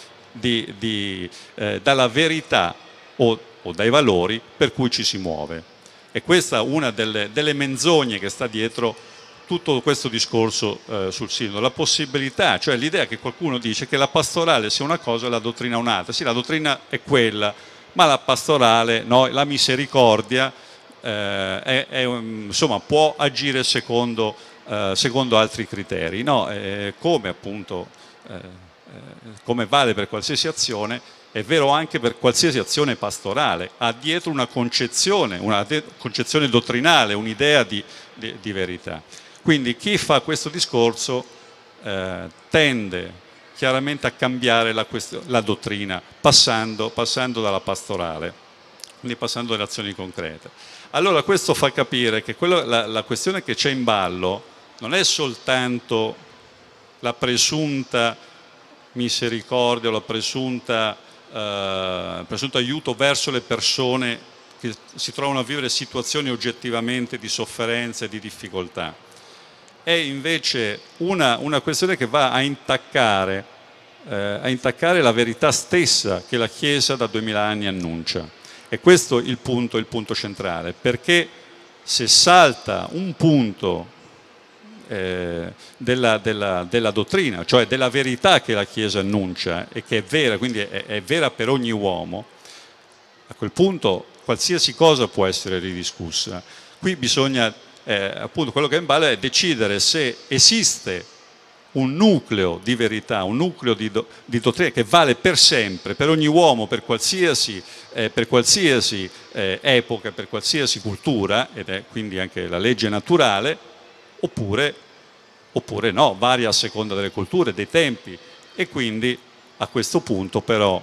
Speaker 3: dalla verità o dai valori per cui ci si muove. E questa è una delle menzogne che sta dietro tutto questo discorso sul sinodo, la possibilità, cioè l'idea che qualcuno dice che la pastorale sia una cosa e la dottrina un'altra. Sì, la dottrina è quella, ma la pastorale, no, la misericordia insomma, può agire secondo altri criteri, no? Come appunto come vale per qualsiasi azione, è vero anche per qualsiasi azione pastorale, ha dietro una concezione dottrinale, un'idea di verità. Quindi chi fa questo discorso tende chiaramente a cambiare la dottrina, passando dalla pastorale, quindi passando alle azioni concrete. Allora questo fa capire che la questione che c'è in ballo non è soltanto la presunta misericordia o il presunto aiuto verso le persone che si trovano a vivere situazioni oggettivamente di sofferenza e di difficoltà. È invece una questione che va a intaccare la verità stessa che la Chiesa da 2000 anni annuncia. E questo è il punto centrale, perché se salta un punto della dottrina, cioè della verità che la Chiesa annuncia e che è vera, quindi è vera per ogni uomo, a quel punto qualsiasi cosa può essere ridiscussa. Qui bisogna, appunto, quello che è in ballo è decidere se esiste un nucleo di verità, un nucleo di dottrina che vale per sempre, per ogni uomo, per qualsiasi epoca, per qualsiasi cultura, ed è quindi anche la legge naturale, oppure no, varia a seconda delle culture, dei tempi, e quindi a questo punto però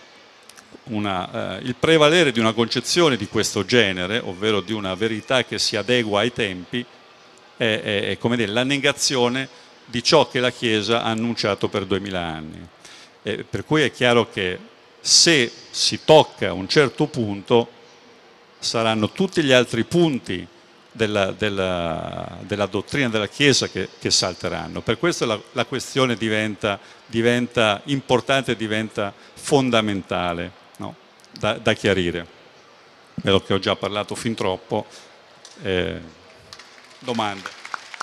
Speaker 3: il prevalere di una concezione di questo genere, ovvero di una verità che si adegua ai tempi, è come dire, la negazione di ciò che la Chiesa ha annunciato per 2000 anni. Per cui è chiaro che se si tocca un certo punto saranno tutti gli altri punti della dottrina della Chiesa che salteranno. Per questo la questione diventa importante, diventa fondamentale, no? da chiarire. Vedo che ho già parlato fin troppo. Domande?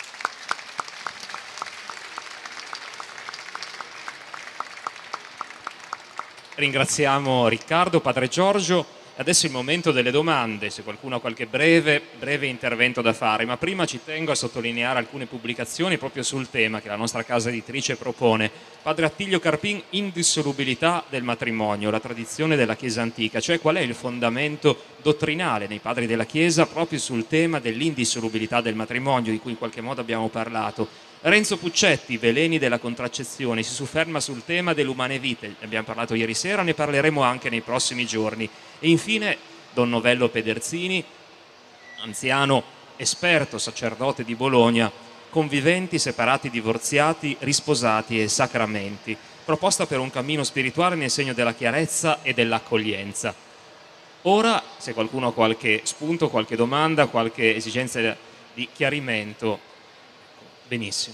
Speaker 1: Ringraziamo Riccardo, Padre Giorgio. Adesso è il momento delle domande, se qualcuno ha qualche breve intervento da fare, ma prima ci tengo a sottolineare alcune pubblicazioni proprio sul tema che la nostra casa editrice propone. Padre Attilio Carpin, indissolubilità del matrimonio, la tradizione della Chiesa antica, cioè qual è il fondamento dottrinale nei padri della Chiesa proprio sul tema dell'indissolubilità del matrimonio, di cui in qualche modo abbiamo parlato. Renzo Puccetti, Veleni della contraccezione, si sofferma sul tema dell'umane vite, ne abbiamo parlato ieri sera, ne parleremo anche nei prossimi giorni. E infine Don Novello Pederzini, anziano esperto sacerdote di Bologna, conviventi, separati, divorziati, risposati e sacramenti, proposta per un cammino spirituale nel segno della chiarezza e dell'accoglienza. Ora, se qualcuno ha qualche spunto, qualche domanda, qualche esigenza di chiarimento, benissimo.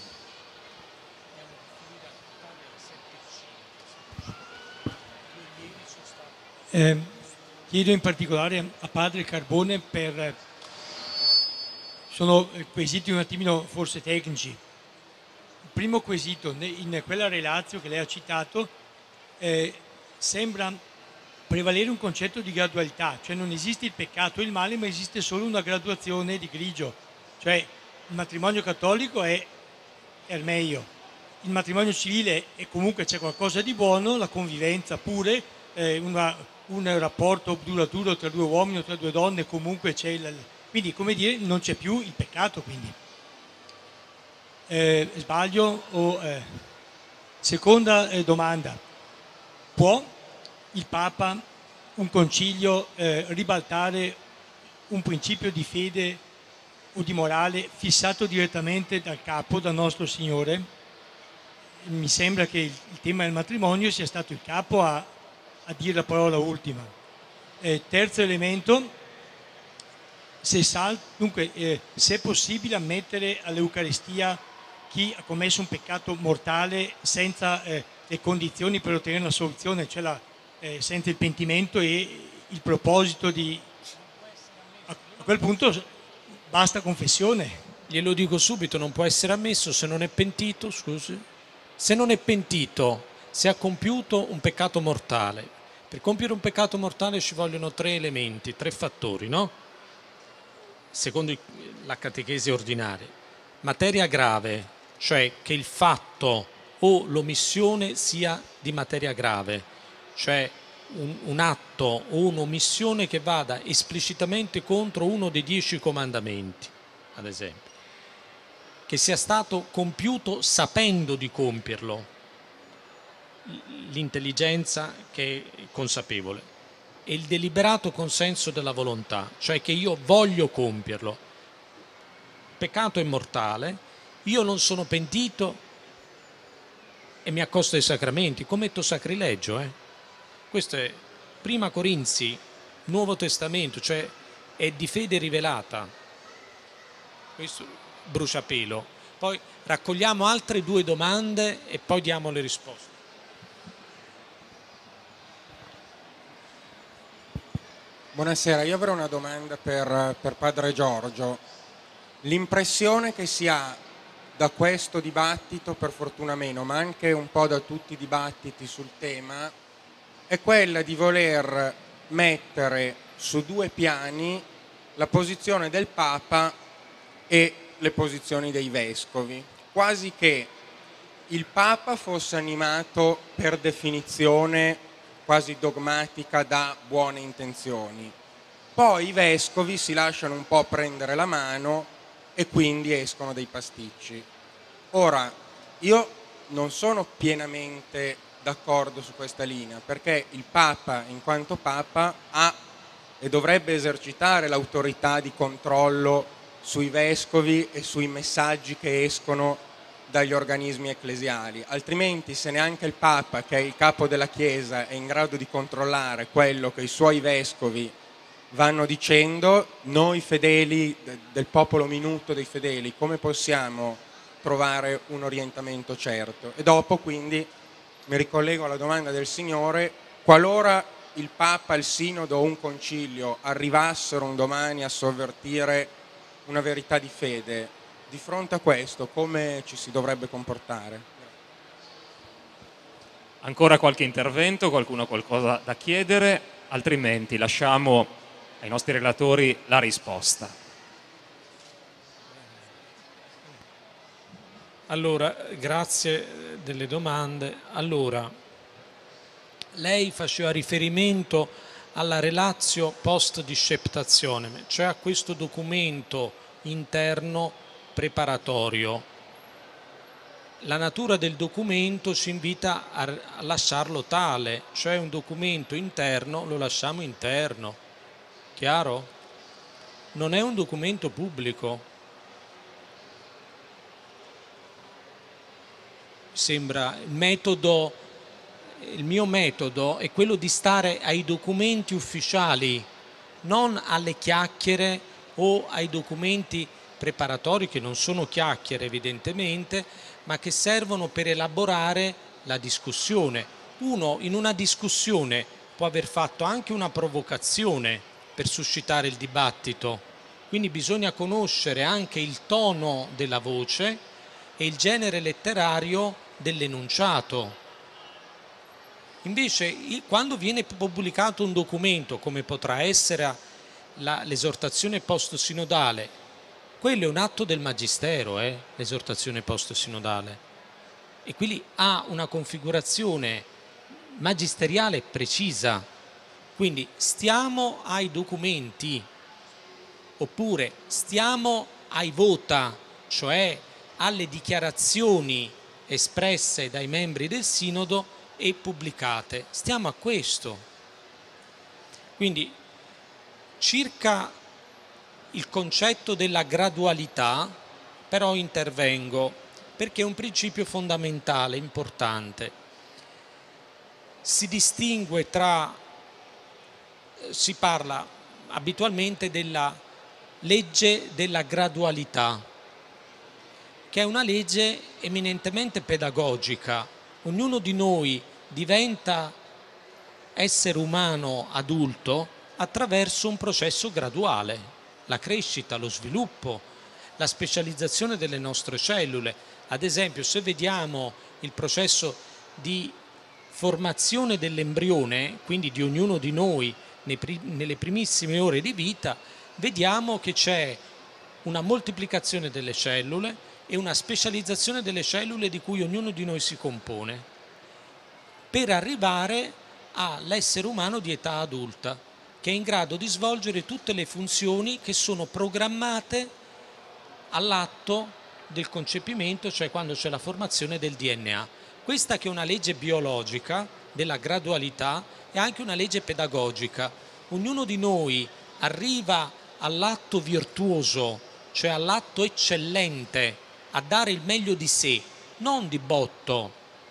Speaker 4: Chiedo in particolare a Padre Carbone sono quesiti un attimino forse tecnici. Il primo quesito, in quella relazio che lei ha citato, sembra prevalere un concetto di gradualità, cioè non esiste il peccato e il male, ma esiste solo una graduazione di grigio, cioè il matrimonio cattolico è il meglio, il matrimonio civile è comunque c'è qualcosa di buono, la convivenza pure, un rapporto duraturo tra due uomini o tra due donne, comunque c'è quindi come dire non c'è più il peccato, quindi sbaglio seconda domanda, può il Papa, un concilio, ribaltare un principio di fede o di morale fissato direttamente dal capo, dal nostro Signore? Mi sembra che il tema del matrimonio sia stato il capo a dire la parola ultima. Terzo elemento, se è possibile ammettere all'Eucaristia chi ha commesso un peccato mortale senza le condizioni per ottenere una soluzione, cioè senza il pentimento e il proposito di... A quel punto basta confessione.
Speaker 2: Glielo dico subito, non può essere ammesso se non è pentito, scusi. Se non è pentito, se ha compiuto un peccato mortale. Per compiere un peccato mortale ci vogliono 3 elementi, 3 fattori, no? Secondo la catechesi ordinaria. Materia grave, cioè che il fatto o l'omissione sia di materia grave, cioè un atto o un'omissione che vada esplicitamente contro uno dei 10 comandamenti, ad esempio, che sia stato compiuto sapendo di compierlo, l'intelligenza che è consapevole, e il deliberato consenso della volontà, cioè che io voglio compierlo. Il peccato è mortale, io non sono pentito e mi accosto ai sacramenti, commetto sacrilegio. Questo è Prima Corinzi, Nuovo Testamento, cioè è di fede rivelata. Questo bruciapelo. Poi raccogliamo altre 2 domande e poi diamo le risposte.
Speaker 5: Buonasera, io avrei una domanda per Padre Giorgio. L'impressione che si ha da questo dibattito, per fortuna meno, ma anche un po' da tutti i dibattiti sul tema, è quella di voler mettere su 2 piani la posizione del Papa e le posizioni dei vescovi, quasi che il Papa fosse animato per definizione quasi dogmatica da buone intenzioni, poi i vescovi si lasciano un po' prendere la mano e quindi escono dei pasticci. Ora, io non sono pienamente d'accordo su questa linea, perché il Papa, in quanto Papa, ha e dovrebbe esercitare l'autorità di controllo sui vescovi e sui messaggi che escono dagli organismi ecclesiali, altrimenti se neanche il Papa, che è il capo della Chiesa, è in grado di controllare quello che i suoi vescovi vanno dicendo, noi fedeli del popolo minuto dei fedeli, come possiamo trovare un orientamento certo? E dopo quindi mi ricollego alla domanda del Signore: qualora il Papa, il Sinodo o un concilio arrivassero un domani a sovvertire una verità di fede, di fronte a questo come ci si dovrebbe comportare?
Speaker 1: Ancora qualche intervento? Qualcuno ha qualcosa da chiedere? Altrimenti lasciamo ai nostri relatori la risposta.
Speaker 2: Allora, grazie delle domande. Allora, lei faceva riferimento alla relatio post disceptazione, cioè a questo documento interno preparatorio. La natura del documento ci invita a lasciarlo tale, cioè un documento interno lo lasciamo interno, chiaro? Non è un documento pubblico. Sembra il mio metodo è quello di stare ai documenti ufficiali, non alle chiacchiere o ai documenti preparatori, che non sono chiacchiere evidentemente, ma che servono per elaborare la discussione. Uno in una discussione può aver fatto anche una provocazione per suscitare il dibattito, quindi bisogna conoscere anche il tono della voce e il genere letterario dell'enunciato. Invece quando viene pubblicato un documento come potrà essere l'esortazione post-sinodale, quello è un atto del Magistero, l'esortazione post-sinodale, e quindi ha una configurazione magisteriale precisa. Quindi stiamo ai documenti, oppure stiamo ai vota, cioè alle dichiarazioni espresse dai membri del Sinodo e pubblicate. Stiamo a questo. Quindi circa il concetto della gradualità però intervengo, perché è un principio fondamentale, importante. Si distingue si parla abitualmente della legge della gradualità, che è una legge eminentemente pedagogica. Ognuno di noi diventa essere umano adulto attraverso un processo graduale, la crescita, lo sviluppo, la specializzazione delle nostre cellule. Ad esempio, se vediamo il processo di formazione dell'embrione, quindi di ognuno di noi nelle primissime ore di vita, vediamo che c'è una moltiplicazione delle cellule e una specializzazione delle cellule di cui ognuno di noi si compone, per arrivare all'essere umano di età adulta, che è in grado di svolgere tutte le funzioni che sono programmate all'atto del concepimento, cioè quando c'è la formazione del DNA. Questa, che è una legge biologica della gradualità, è anche una legge pedagogica. Ognuno di noi arriva all'atto virtuoso, cioè all'atto eccellente, a dare il meglio di sé, non di botto,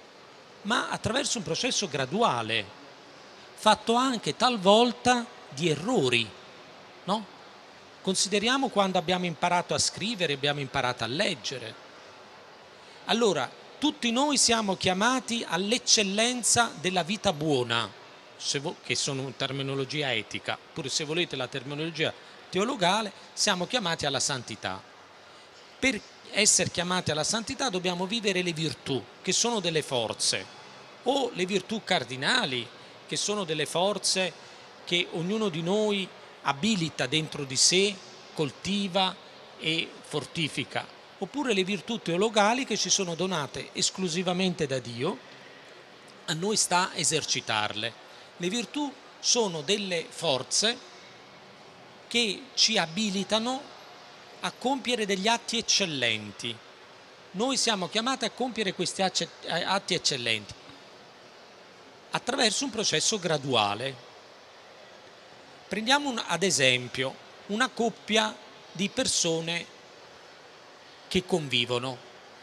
Speaker 2: ma attraverso un processo graduale, fatto anche talvolta di errori, no? Consideriamo quando abbiamo imparato a scrivere, abbiamo imparato a leggere. Allora, tutti noi siamo chiamati all'eccellenza della vita buona, che sono terminologia etica, oppure se volete la terminologia teologale, siamo chiamati alla santità. Per essere chiamati alla santità dobbiamo vivere le virtù, che sono delle forze, o le virtù cardinali, che sono delle forze che ognuno di noi abilita dentro di sé, coltiva e fortifica, oppure le virtù teologali che ci sono donate esclusivamente da Dio, a noi sta esercitarle. Le virtù sono delle forze che ci abilitano a compiere degli atti eccellenti. Noi siamo chiamati a compiere questi atti eccellenti attraverso un processo graduale. Prendiamo ad esempio una coppia di persone che convivono,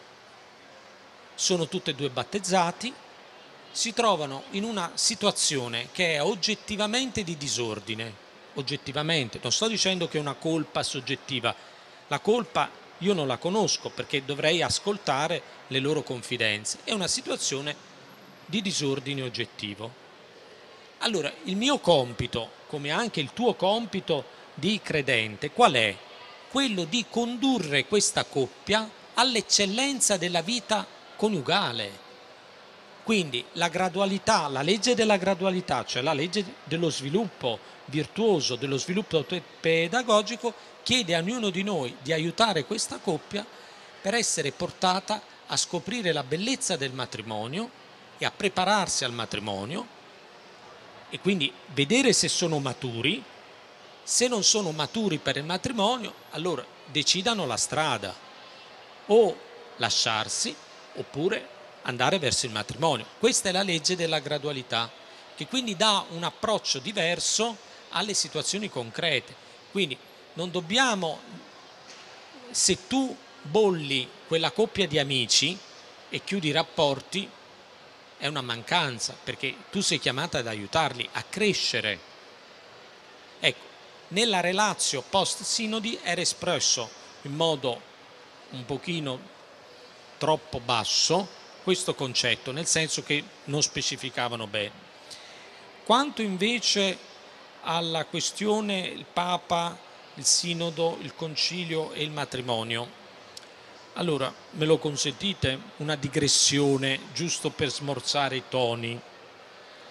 Speaker 2: sono tutte e due battezzati, si trovano in una situazione che è oggettivamente di disordine, oggettivamente, non sto dicendo che è una colpa soggettiva, la colpa io non la conosco perché dovrei ascoltare le loro confidenze, è una situazione di disordine oggettivo. Allora, il mio compito, come anche il tuo compito di credente, qual è? Quello di condurre questa coppia all'eccellenza della vita coniugale. Quindi la gradualità, la legge della gradualità, cioè la legge dello sviluppo virtuoso, dello sviluppo pedagogico, chiede a ognuno di noi di aiutare questa coppia per essere portata a scoprire la bellezza del matrimonio e a prepararsi al matrimonio, e quindi vedere se sono maturi. Se non sono maturi per il matrimonio, allora decidano la strada, o lasciarsi oppure andare verso il matrimonio. Questa è la legge della gradualità, che quindi dà un approccio diverso alle situazioni concrete. Quindi non dobbiamo, se tu bolli quella coppia di amici e chiudi i rapporti, è una mancanza, perché tu sei chiamata ad aiutarli a crescere. Ecco, nella relatio post-sinodi era espresso in modo un pochino troppo basso questo concetto, nel senso che non specificavano bene. Quanto invece alla questione il Papa, il Sinodo, il Concilio e il matrimonio, allora me lo consentite una digressione giusto per smorzare i toni.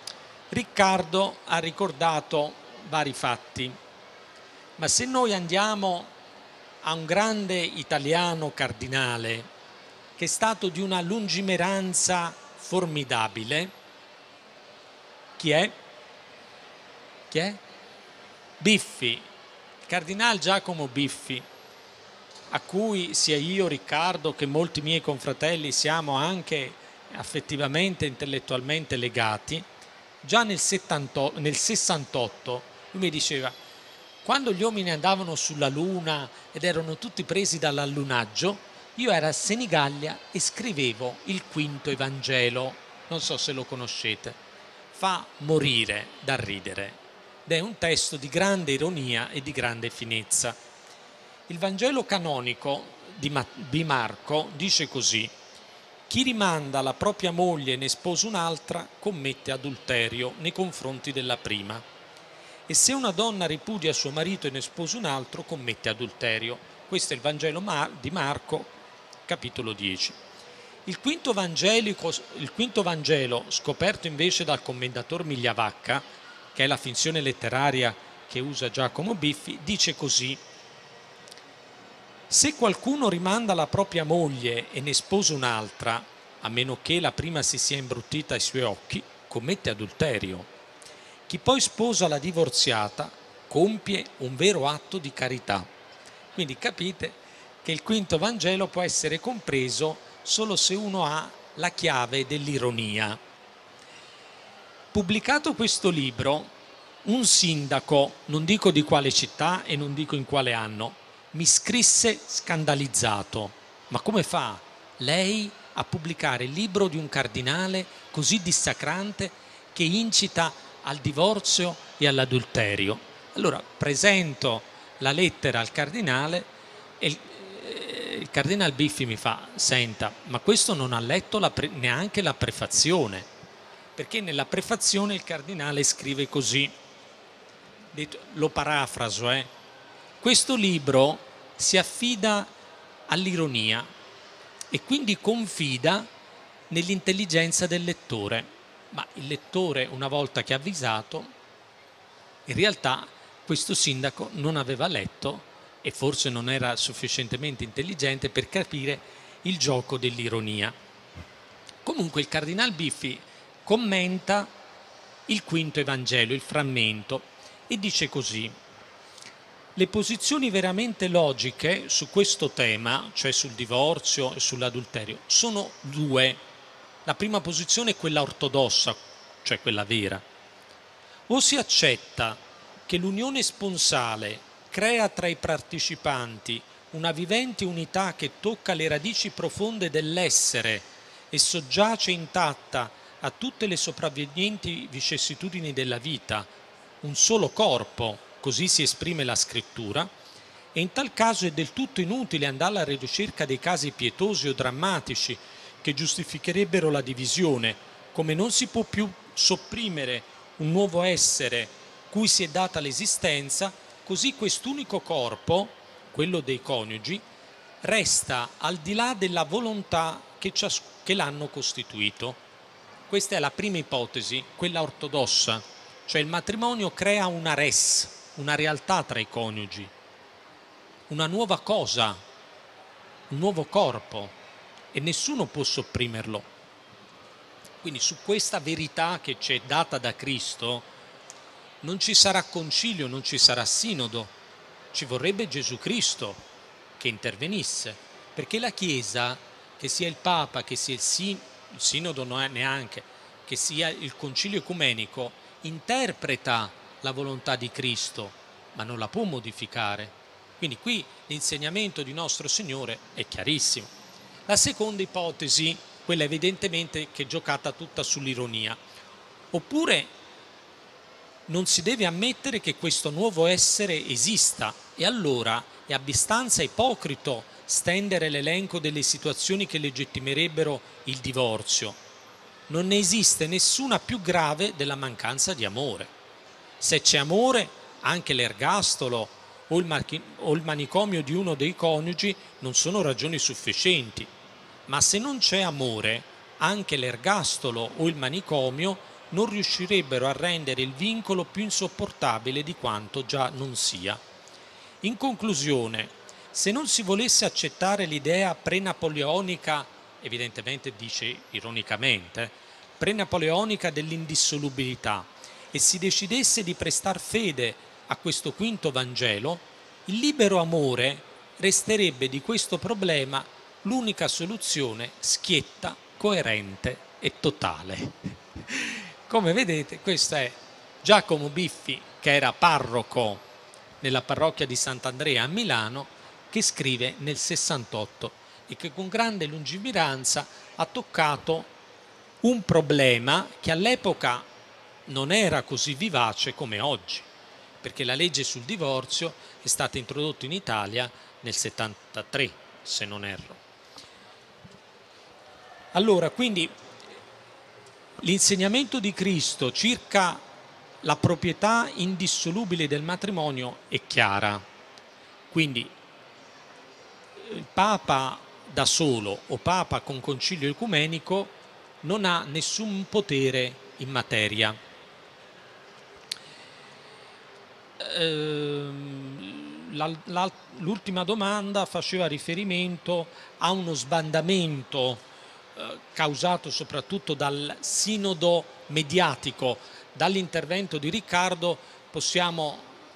Speaker 2: Riccardo ha ricordato vari fatti, ma se noi andiamo a un grande italiano cardinale che è stato di una lungimiranza formidabile, chi è? Chi è? Biffi, il cardinal Giacomo Biffi, a cui sia io, Riccardo, che molti miei confratelli siamo anche affettivamente e intellettualmente legati. Già nel 68 lui mi diceva: quando gli uomini andavano sulla Luna ed erano tutti presi dall'allunaggio, io ero a Senigallia e scrivevo il quinto Evangelo, non so se lo conoscete, fa morire da ridere, ed è un testo di grande ironia e di grande finezza. Il Vangelo canonico di Marco dice così: chi rimanda la propria moglie e ne sposa un'altra commette adulterio nei confronti della prima, e se una donna ripudia suo marito e ne sposa un altro commette adulterio. Questo è il Vangelo di Marco, capitolo 10. Il quinto Vangelo, scoperto invece dal commendator Migliavacca, che è la finzione letteraria che usa Giacomo Biffi, dice così: se qualcuno rimanda la propria moglie e ne sposa un'altra, a meno che la prima si sia imbruttita ai suoi occhi, commette adulterio. Chi poi sposa la divorziata compie un vero atto di carità. Quindi capite che il quinto Vangelo può essere compreso solo se uno ha la chiave dell'ironia. Pubblicato questo libro, un sindaco, non dico di quale città e non dico in quale anno, mi scrisse scandalizzato: ma come fa lei a pubblicare il libro di un cardinale così dissacrante che incita al divorzio e all'adulterio? Allora presento la lettera al cardinale e il cardinal Biffi mi fa: senta, ma questo non ha letto neanche la prefazione, perché nella prefazione il cardinale scrive così, lo parafraso, questo libro si affida all'ironia e quindi confida nell'intelligenza del lettore, ma il lettore, una volta che ha avvisato, in realtà questo sindaco non aveva letto e forse non era sufficientemente intelligente per capire il gioco dell'ironia. Comunque il cardinal Biffi commenta il quinto Evangelo, il frammento, e dice così: le posizioni veramente logiche su questo tema, cioè sul divorzio e sull'adulterio, sono due. La prima posizione è quella ortodossa, cioè quella vera. O si accetta che l'unione sponsale crea tra i partecipanti una vivente unità che tocca le radici profonde dell'essere e soggiace intatta a tutte le sopravvenienti vicissitudini della vita, un solo corpo, così si esprime la scrittura, e in tal caso è del tutto inutile andare alla ricerca dei casi pietosi o drammatici che giustificherebbero la divisione, come non si può più sopprimere un nuovo essere cui si è data l'esistenza, così quest'unico corpo, quello dei coniugi, resta al di là della volontà che l'hanno costituito. Questa è la prima ipotesi, quella ortodossa, cioè il matrimonio crea una res, una realtà tra i coniugi, una nuova cosa, un nuovo corpo, e nessuno può sopprimerlo. Quindi su questa verità che ci è data da Cristo non ci sarà concilio, non ci sarà sinodo, ci vorrebbe Gesù Cristo che intervenisse, perché la Chiesa, che sia il Papa, che sia il sinodo non è neanche, che sia il concilio ecumenico, interpreta la volontà di Cristo, ma non la può modificare. Quindi qui l'insegnamento di nostro Signore è chiarissimo. La seconda ipotesi, quella evidentemente che è giocata tutta sull'ironia. Oppure non si deve ammettere che questo nuovo essere esista, e allora è abbastanza ipocrito stendere l'elenco delle situazioni che legittimerebbero il divorzio. Non ne esiste nessuna più grave della mancanza di amore. Se c'è amore, anche l'ergastolo o il manicomio di uno dei coniugi non sono ragioni sufficienti. Ma se non c'è amore, anche l'ergastolo o il manicomio non riuscirebbero a rendere il vincolo più insopportabile di quanto già non sia. In conclusione, se non si volesse accettare l'idea pre-napoleonica, evidentemente dice ironicamente, pre-napoleonica dell'indissolubilità, e si decidesse di prestar fede a questo quinto Vangelo, il libero amore resterebbe di questo problema l'unica soluzione schietta, coerente e totale. Come vedete, questo è Giacomo Biffi, che era parroco nella parrocchia di Sant'Andrea a Milano, che scrive nel 68 e che con grande lungimiranza ha toccato un problema che all'epoca non era così vivace come oggi, perché la legge sul divorzio è stata introdotta in Italia nel 73, se non erro. Allora, quindi l'insegnamento di Cristo circa la proprietà indissolubile del matrimonio è chiara. Quindi il Papa da solo o Papa con concilio ecumenico non ha nessun potere in materia. L'ultima domanda faceva riferimento a uno sbandamento causato soprattutto dal sinodo mediatico. Dall'intervento di Riccardo possiamo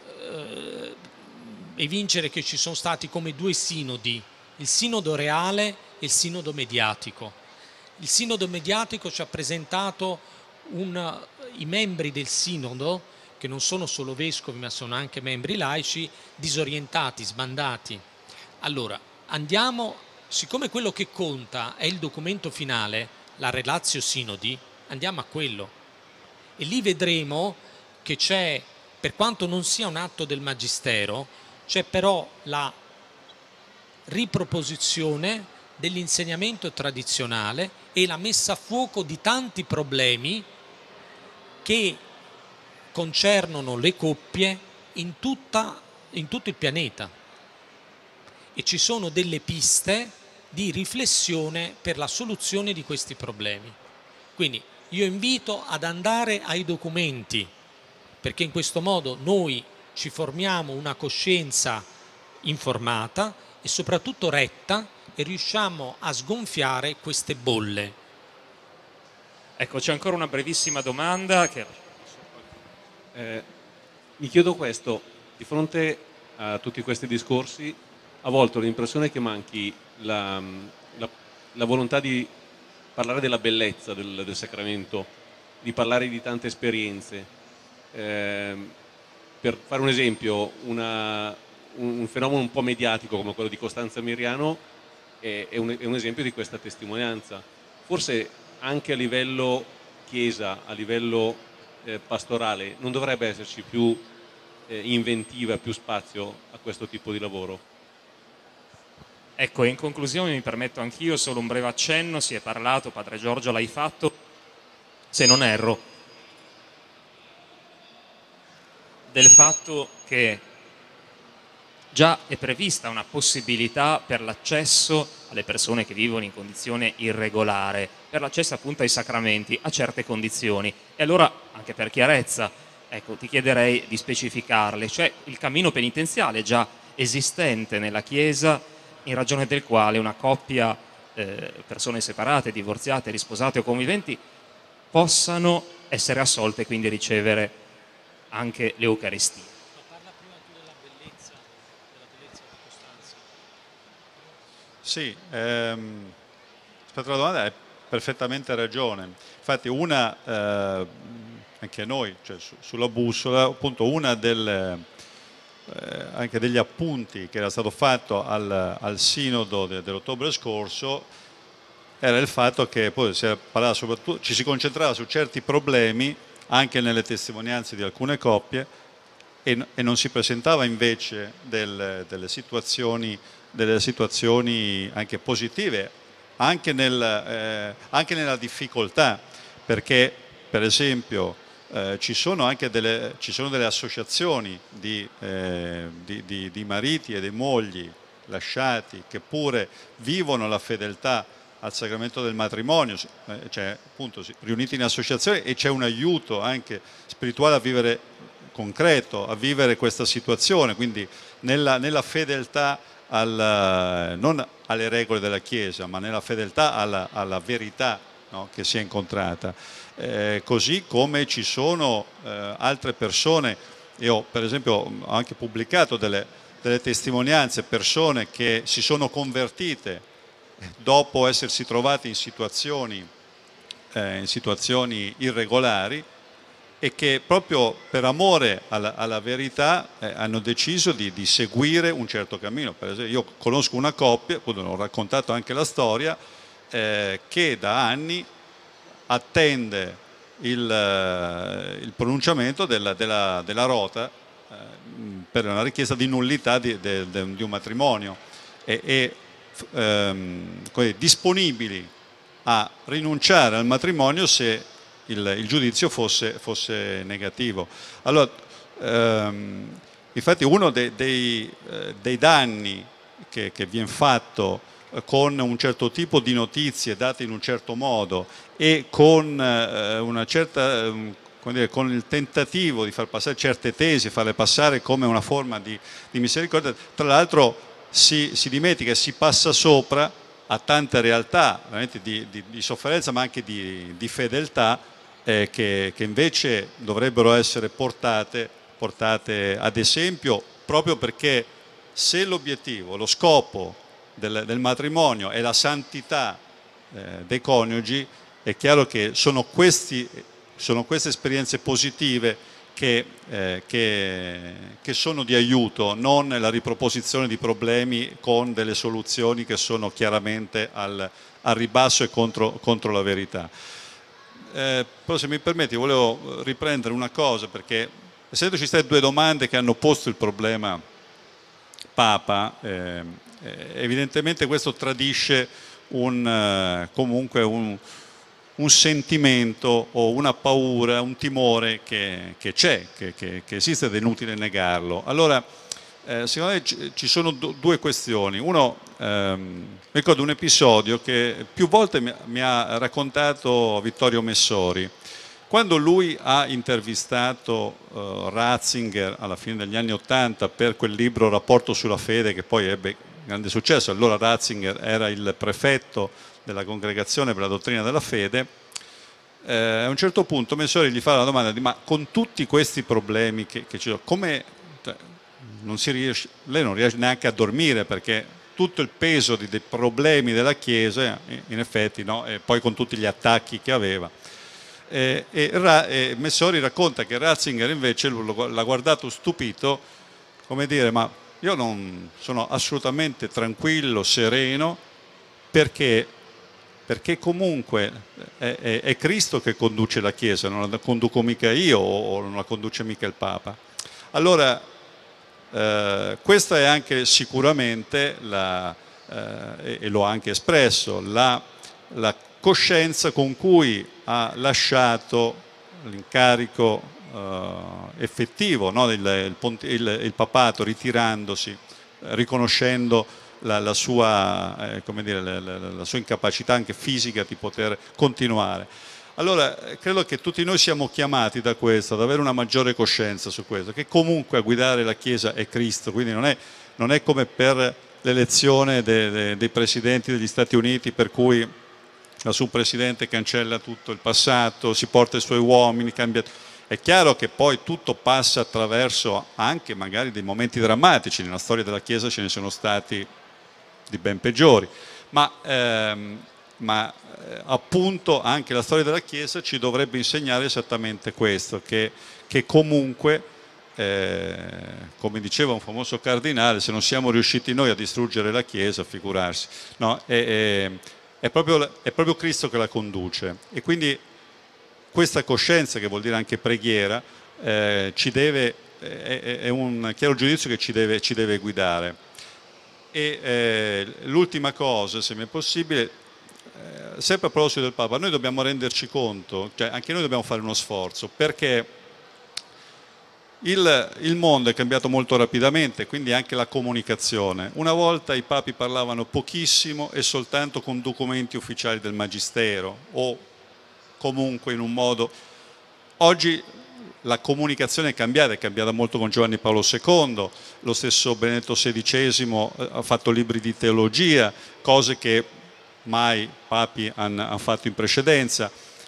Speaker 2: evincere che ci sono stati come due sinodi, il sinodo reale e il sinodo mediatico. Il sinodo mediatico ci ha presentato i membri del sinodo, che non sono solo vescovi ma sono anche membri laici, disorientati, sbandati. Allora, siccome quello che conta è il documento finale, la relatio sinodi, andiamo a quello. E lì vedremo che c'è, per quanto non sia un atto del Magistero, c'è però la riproposizione dell'insegnamento tradizionale e la messa a fuoco di tanti problemi che concernono le coppie in tutto il pianeta, e ci sono delle piste di riflessione per la soluzione di questi problemi. Quindi io invito ad andare ai documenti, perché in questo modo noi ci formiamo una coscienza informata e soprattutto retta, e riusciamo a sgonfiare queste bolle.
Speaker 1: Ecco, c'è ancora una brevissima domanda
Speaker 6: mi chiedo questo: di fronte a tutti questi discorsi, a volte ho l'impressione che manchi la volontà di parlare della bellezza del sacramento, di parlare di tante esperienze. Per fare un esempio, un fenomeno un po' mediatico come quello di Costanza Miriano è un esempio di questa testimonianza. Forse anche a livello chiesa, a livello pastorale, non dovrebbe esserci più inventiva, più spazio a questo tipo di lavoro?
Speaker 1: Ecco, in conclusione mi permetto anch'io solo un breve accenno. Si è parlato, Padre Giorgio l'hai fatto, se non erro, del fatto che già è prevista una possibilità per l'accesso alle persone che vivono in condizione irregolare, per l'accesso appunto ai sacramenti a certe condizioni. E allora, anche per chiarezza, ecco, ti chiederei di specificarle, cioè il cammino penitenziale già esistente nella Chiesa, in ragione del quale una coppia, persone separate, divorziate, risposate o conviventi, possano essere assolte e quindi ricevere anche l'Eucaristia.
Speaker 3: Sì, rispetto alla domanda hai perfettamente ragione. Infatti anche noi, cioè sulla bussola, appunto una anche degli appunti che era stato fatto al sinodo dell'ottobre scorso era il fatto che poi ci si concentrava su certi problemi anche nelle testimonianze di alcune coppie e non si presentava invece delle situazioni anche positive, anche nella difficoltà, perché per esempio ci sono delle associazioni di mariti e di mogli lasciati che pure vivono la fedeltà al sacramento del matrimonio, cioè appunto riuniti in associazione, e c'è un aiuto anche spirituale a vivere concreto, a vivere questa situazione, quindi nella fedeltà non alle regole della Chiesa, ma nella fedeltà alla verità, no, che si è incontrata. Così come ci sono altre persone, io per esempio ho anche pubblicato delle testimonianze, persone che si sono convertite dopo essersi trovati in situazioni irregolari, e che proprio per amore alla verità hanno deciso di seguire un certo cammino. Per esempio, io conosco una coppia, ho raccontato anche la storia, che da anni attende il pronunciamento della rota per una richiesta di nullità di un matrimonio, e disponibili a rinunciare al matrimonio se il giudizio fosse negativo. Allora, infatti uno dei danni che viene fatto con un certo tipo di notizie date in un certo modo e con una certa, come dire, con il tentativo di far passare certe tesi, farle passare come una forma di misericordia, tra l'altro si dimentica e si passa sopra a tante realtà veramente di sofferenza, ma anche di fedeltà, che invece dovrebbero essere portate ad esempio, proprio perché se l'obiettivo, lo scopo del matrimonio è la santità dei coniugi, è chiaro che sono queste esperienze positive che sono di aiuto, non la riproposizione di problemi con delle soluzioni che sono chiaramente al ribasso e contro la verità. Però se mi permetti volevo riprendere una cosa, perché essendoci state due domande che hanno posto il problema Papa, evidentemente questo tradisce comunque un sentimento o una paura, un timore che c'è, che esiste ed è inutile negarlo. Allora, secondo me ci sono due questioni. Uno, ricordo un episodio che più volte mi ha raccontato Vittorio Messori. Quando lui ha intervistato Ratzinger alla fine degli anni *80 per quel libro Rapporto sulla fede, che poi ebbe grande successo, allora Ratzinger era il prefetto della Congregazione per la dottrina della fede, a un certo punto Messori gli fa la domanda ma con tutti questi problemi che ci sono, come lei non riesce neanche a dormire, perché tutto il peso dei problemi della Chiesa, in effetti, no? E poi con tutti gli attacchi che aveva. E Messori racconta che Ratzinger invece l'ha guardato stupito, come dire, ma io non sono assolutamente tranquillo, sereno, perché comunque è Cristo che conduce la Chiesa, non la conduco mica io o non la conduce mica il Papa. Allora, questa è anche sicuramente, e l'ho anche espresso, la coscienza con cui ha lasciato l'incarico effettivo, no? il papato, ritirandosi, riconoscendo la sua incapacità anche fisica di poter continuare. Allora, credo che tutti noi siamo chiamati da questo, ad avere una maggiore coscienza su questo, che comunque a guidare la Chiesa è Cristo, quindi non è come per l'elezione dei presidenti degli Stati Uniti, per cui su un presidente cancella tutto il passato, si porta i suoi uomini, cambia. È chiaro che poi tutto passa attraverso anche magari dei momenti drammatici, nella storia della Chiesa ce ne sono stati di ben peggiori, ma appunto anche la storia della Chiesa ci dovrebbe insegnare esattamente questo, che comunque, come diceva un famoso cardinale, se non siamo riusciti noi a distruggere la Chiesa, figurarsi, no? È proprio Cristo che la conduce, e quindi questa coscienza, che vuol dire anche preghiera, è un chiaro giudizio che ci deve guidare. E l'ultima cosa, se mi è possibile, sempre a proposito del Papa, noi dobbiamo renderci conto, cioè anche noi dobbiamo fare uno sforzo, perché Il mondo è cambiato molto rapidamente, quindi anche la comunicazione. Una volta i papi parlavano pochissimo e soltanto con documenti ufficiali del Magistero o comunque in un modo... Oggi la comunicazione è cambiata molto con Giovanni Paolo II, lo stesso Benedetto XVI ha fatto libri di teologia, cose che mai papi hanno fatto in precedenza,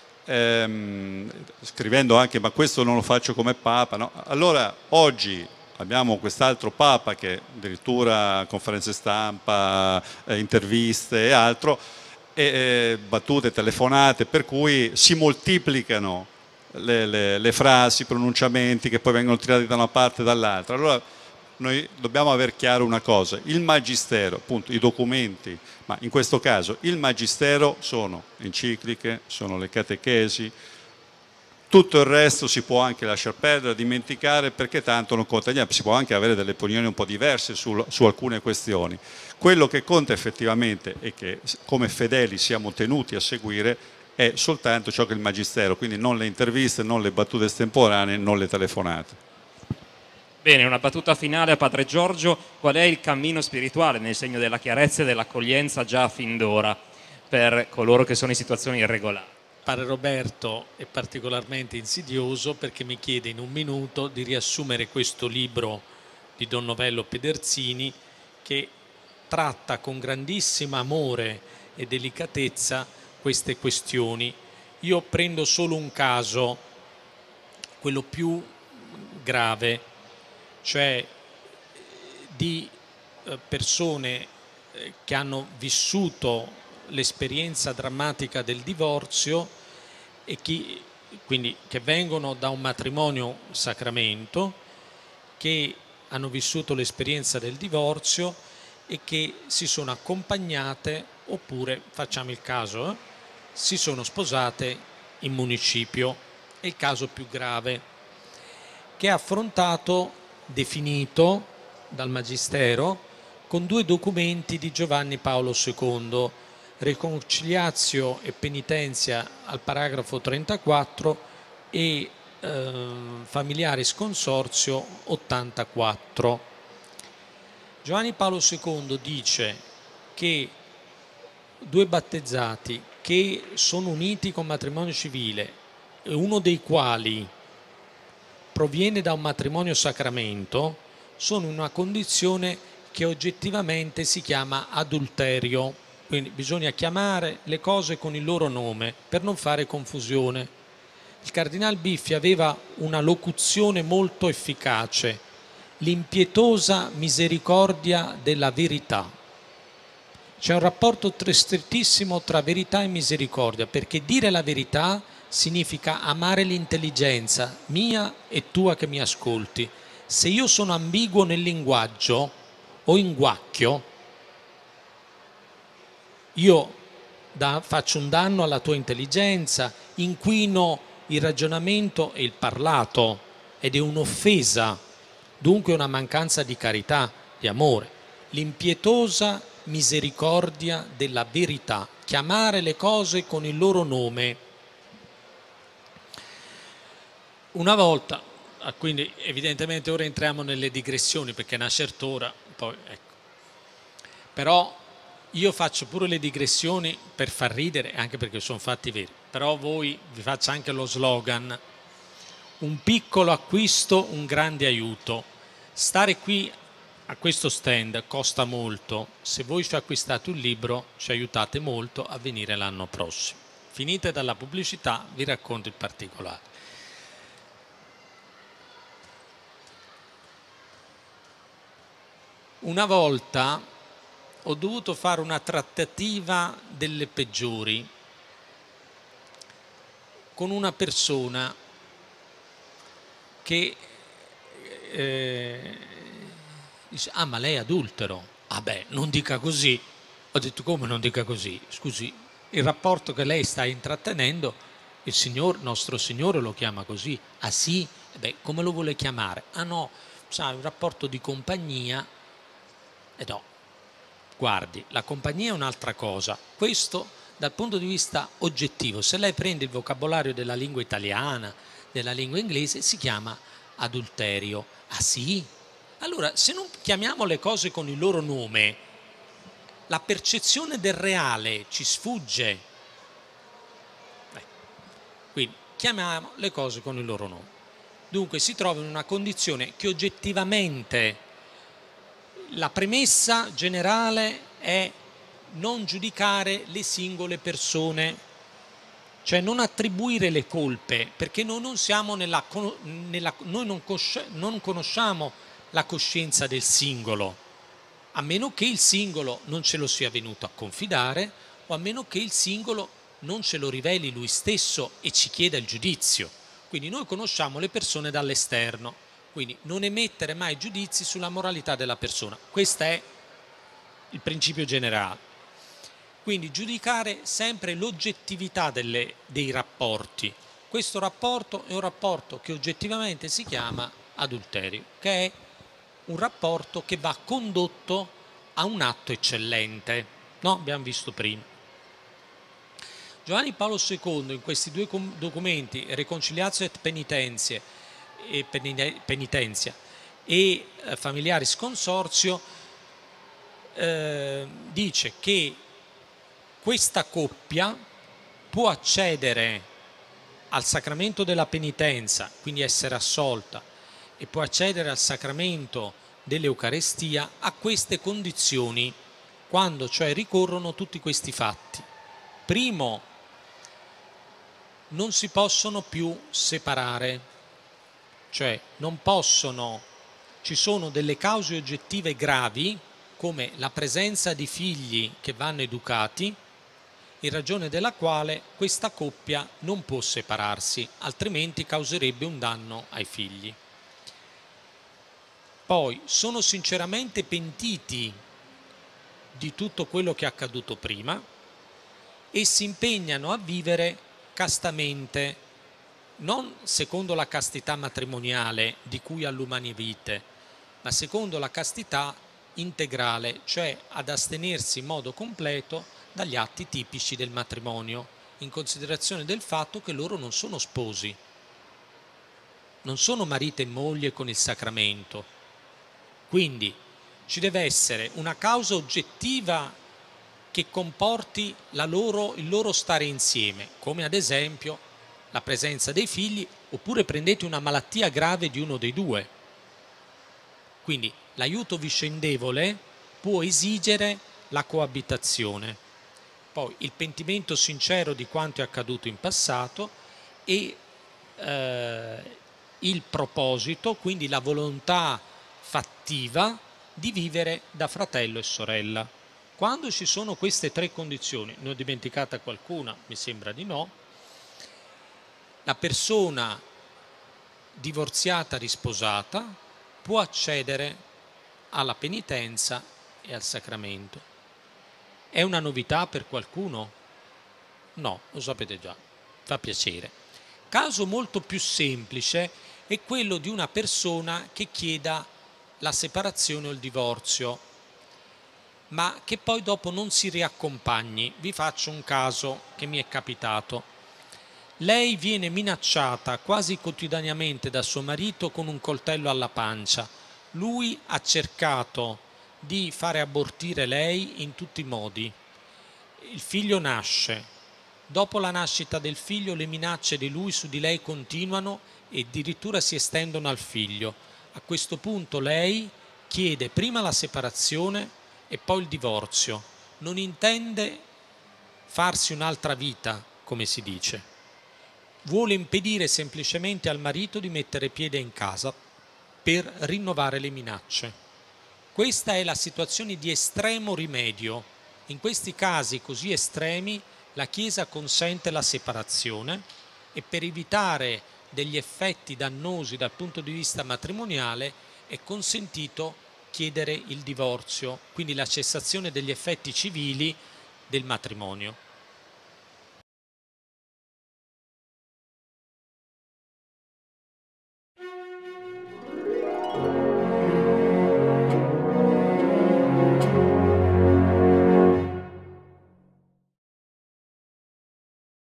Speaker 3: scrivendo anche ma questo non lo faccio come Papa, no? Allora oggi abbiamo quest'altro Papa che addirittura conferenze stampa, interviste e altro, battute, telefonate, per cui si moltiplicano le frasi, i pronunciamenti che poi vengono tirati da una parte e dall'altra. Allora noi dobbiamo aver chiaro una cosa: il Magistero, appunto i documenti, ma in questo caso il Magistero sono encicliche, sono le catechesi, tutto il resto si può anche lasciar perdere, dimenticare, perché tanto non conta niente, si può anche avere delle opinioni un po' diverse su alcune questioni. Quello che conta effettivamente e che come fedeli siamo tenuti a seguire è soltanto ciò che il Magistero, quindi non le interviste, non le battute estemporanee, non le telefonate.
Speaker 1: Bene, una battuta finale a Padre Giorgio: qual è il cammino spirituale nel segno della chiarezza e dell'accoglienza già fin d'ora per coloro che sono in situazioni irregolari?
Speaker 2: Padre Roberto è particolarmente insidioso perché mi chiede in un minuto di riassumere questo libro di Don Novello Pederzini, che tratta con grandissimo amore e delicatezza queste questioni. Io prendo solo un caso, quello più grave, cioè di persone che hanno vissuto l'esperienza drammatica del divorzio e quindi che vengono da un matrimonio sacramento, che hanno vissuto l'esperienza del divorzio e che si sono accompagnate, oppure, facciamo il caso, si sono sposate in municipio. È il caso più grave, che è affrontato, definito dal Magistero con 2 documenti di Giovanni Paolo II, Reconciliatio e Penitenzia al paragrafo 34 e Familiaris Consorzio 84. Giovanni Paolo II dice che 2 battezzati che sono uniti con matrimonio civile, uno dei quali proviene da un matrimonio sacramento, sono in una condizione che oggettivamente si chiama adulterio. Quindi bisogna chiamare le cose con il loro nome per non fare confusione. Il Cardinal Biffi aveva una locuzione molto efficace: l'impietosa misericordia della verità. C'è un rapporto strettissimo tra verità e misericordia, perché dire la verità significa amare l'intelligenza mia e tua che mi ascolti. Se io sono ambiguo nel linguaggio o inguacchio, io faccio un danno alla tua intelligenza, inquino il ragionamento e il parlato, ed è un'offesa, dunque una mancanza di carità, di amore. L'impietosa misericordia della verità, chiamare le cose con il loro nome. Una volta, quindi evidentemente ora entriamo nelle digressioni perché è una certa ora, poi ecco. Però io faccio pure le digressioni per far ridere, anche perché sono fatti veri, però voi vi faccio anche lo slogan: un piccolo acquisto, un grande aiuto. Stare qui a questo stand costa molto, se voi ci acquistate un libro ci aiutate molto a venire l'anno prossimo. Finite dalla pubblicità, vi racconto il particolare. Una volta ho dovuto fare una trattativa delle peggiori con una persona che dice: ah, ma lei è adultero? Ah beh, non dica così. Ho detto: come non dica così? Scusi, il rapporto che lei sta intrattenendo, il nostro Signore lo chiama così. Ah sì? Beh, come lo vuole chiamare? Ah no, sa, un rapporto di compagnia. No, guardi, la compagnia è un'altra cosa. Questo dal punto di vista oggettivo. Se lei prende il vocabolario della lingua italiana, della lingua inglese, si chiama adulterio. Ah sì? Allora, se non chiamiamo le cose con il loro nome, la percezione del reale ci sfugge. Quindi chiamiamo le cose con il loro nome. Dunque si trova in una condizione che oggettivamente la premessa generale è non giudicare le singole persone, cioè non attribuire le colpe, perché noi non siamo noi non conosciamo la coscienza del singolo, a meno che il singolo non ce lo sia venuto a confidare o a meno che il singolo non ce lo riveli lui stesso e ci chieda il giudizio. Quindi noi conosciamo le persone dall'esterno, quindi non emettere mai giudizi sulla moralità della persona. Questo è il principio generale. Quindi giudicare sempre l'oggettività dei rapporti. Questo rapporto è un rapporto che oggettivamente si chiama adulterio, che è un rapporto che va condotto a un atto eccellente. No? Abbiamo visto prima. Giovanni Paolo II in questi due documenti, Reconciliatio et Penitentia e Familiaris Consortio, dice che questa coppia può accedere al sacramento della penitenza, quindi essere assolta, e può accedere al sacramento dell'Eucarestia a queste condizioni, quando cioè ricorrono tutti questi fatti. Primo, non si possono più separare, cioè non possono, ci sono delle cause oggettive gravi come la presenza di figli che vanno educati, in ragione della quale questa coppia non può separarsi, altrimenti causerebbe un danno ai figli. Poi sono sinceramente pentiti di tutto quello che è accaduto prima e si impegnano a vivere castamente, non secondo la castità matrimoniale di cui all'umane vite, ma secondo la castità integrale, cioè ad astenersi in modo completo dagli atti tipici del matrimonio, in considerazione del fatto che loro non sono sposi, non sono marito e moglie con il sacramento. Quindi ci deve essere una causa oggettiva che comporti il loro stare insieme, come ad esempio la presenza dei figli, oppure prendete una malattia grave di uno dei due. Quindi l'aiuto vicendevole può esigere la coabitazione. Poi il pentimento sincero di quanto è accaduto in passato e il proposito, quindi la volontà fattiva di vivere da fratello e sorella. Quando ci sono queste tre condizioni, ne ho dimenticata qualcuna, mi sembra di no, la persona divorziata, risposata, può accedere alla penitenza e al sacramento. È una novità per qualcuno? No, lo sapete già, fa piacere. Caso molto più semplice è quello di una persona che chieda la separazione o il divorzio, ma che poi dopo non si riaccompagni. Vi faccio un caso che mi è capitato. Lei viene minacciata quasi quotidianamente da suo marito con un coltello alla pancia. Lui ha cercato di fare abortire lei in tutti i modi. Il figlio nasce. Dopo la nascita del figlio le minacce di lui su di lei continuano e addirittura si estendono al figlio. A questo punto lei chiede prima la separazione e poi il divorzio. Non intende farsi un'altra vita, come si dice. Vuole impedire semplicemente al marito di mettere piede in casa per rinnovare le minacce. Questa è la situazione di estremo rimedio. In questi casi così estremi la Chiesa consente la separazione e per evitare degli effetti dannosi dal punto di vista matrimoniale è consentito chiedere il divorzio, quindi la cessazione degli effetti civili del matrimonio.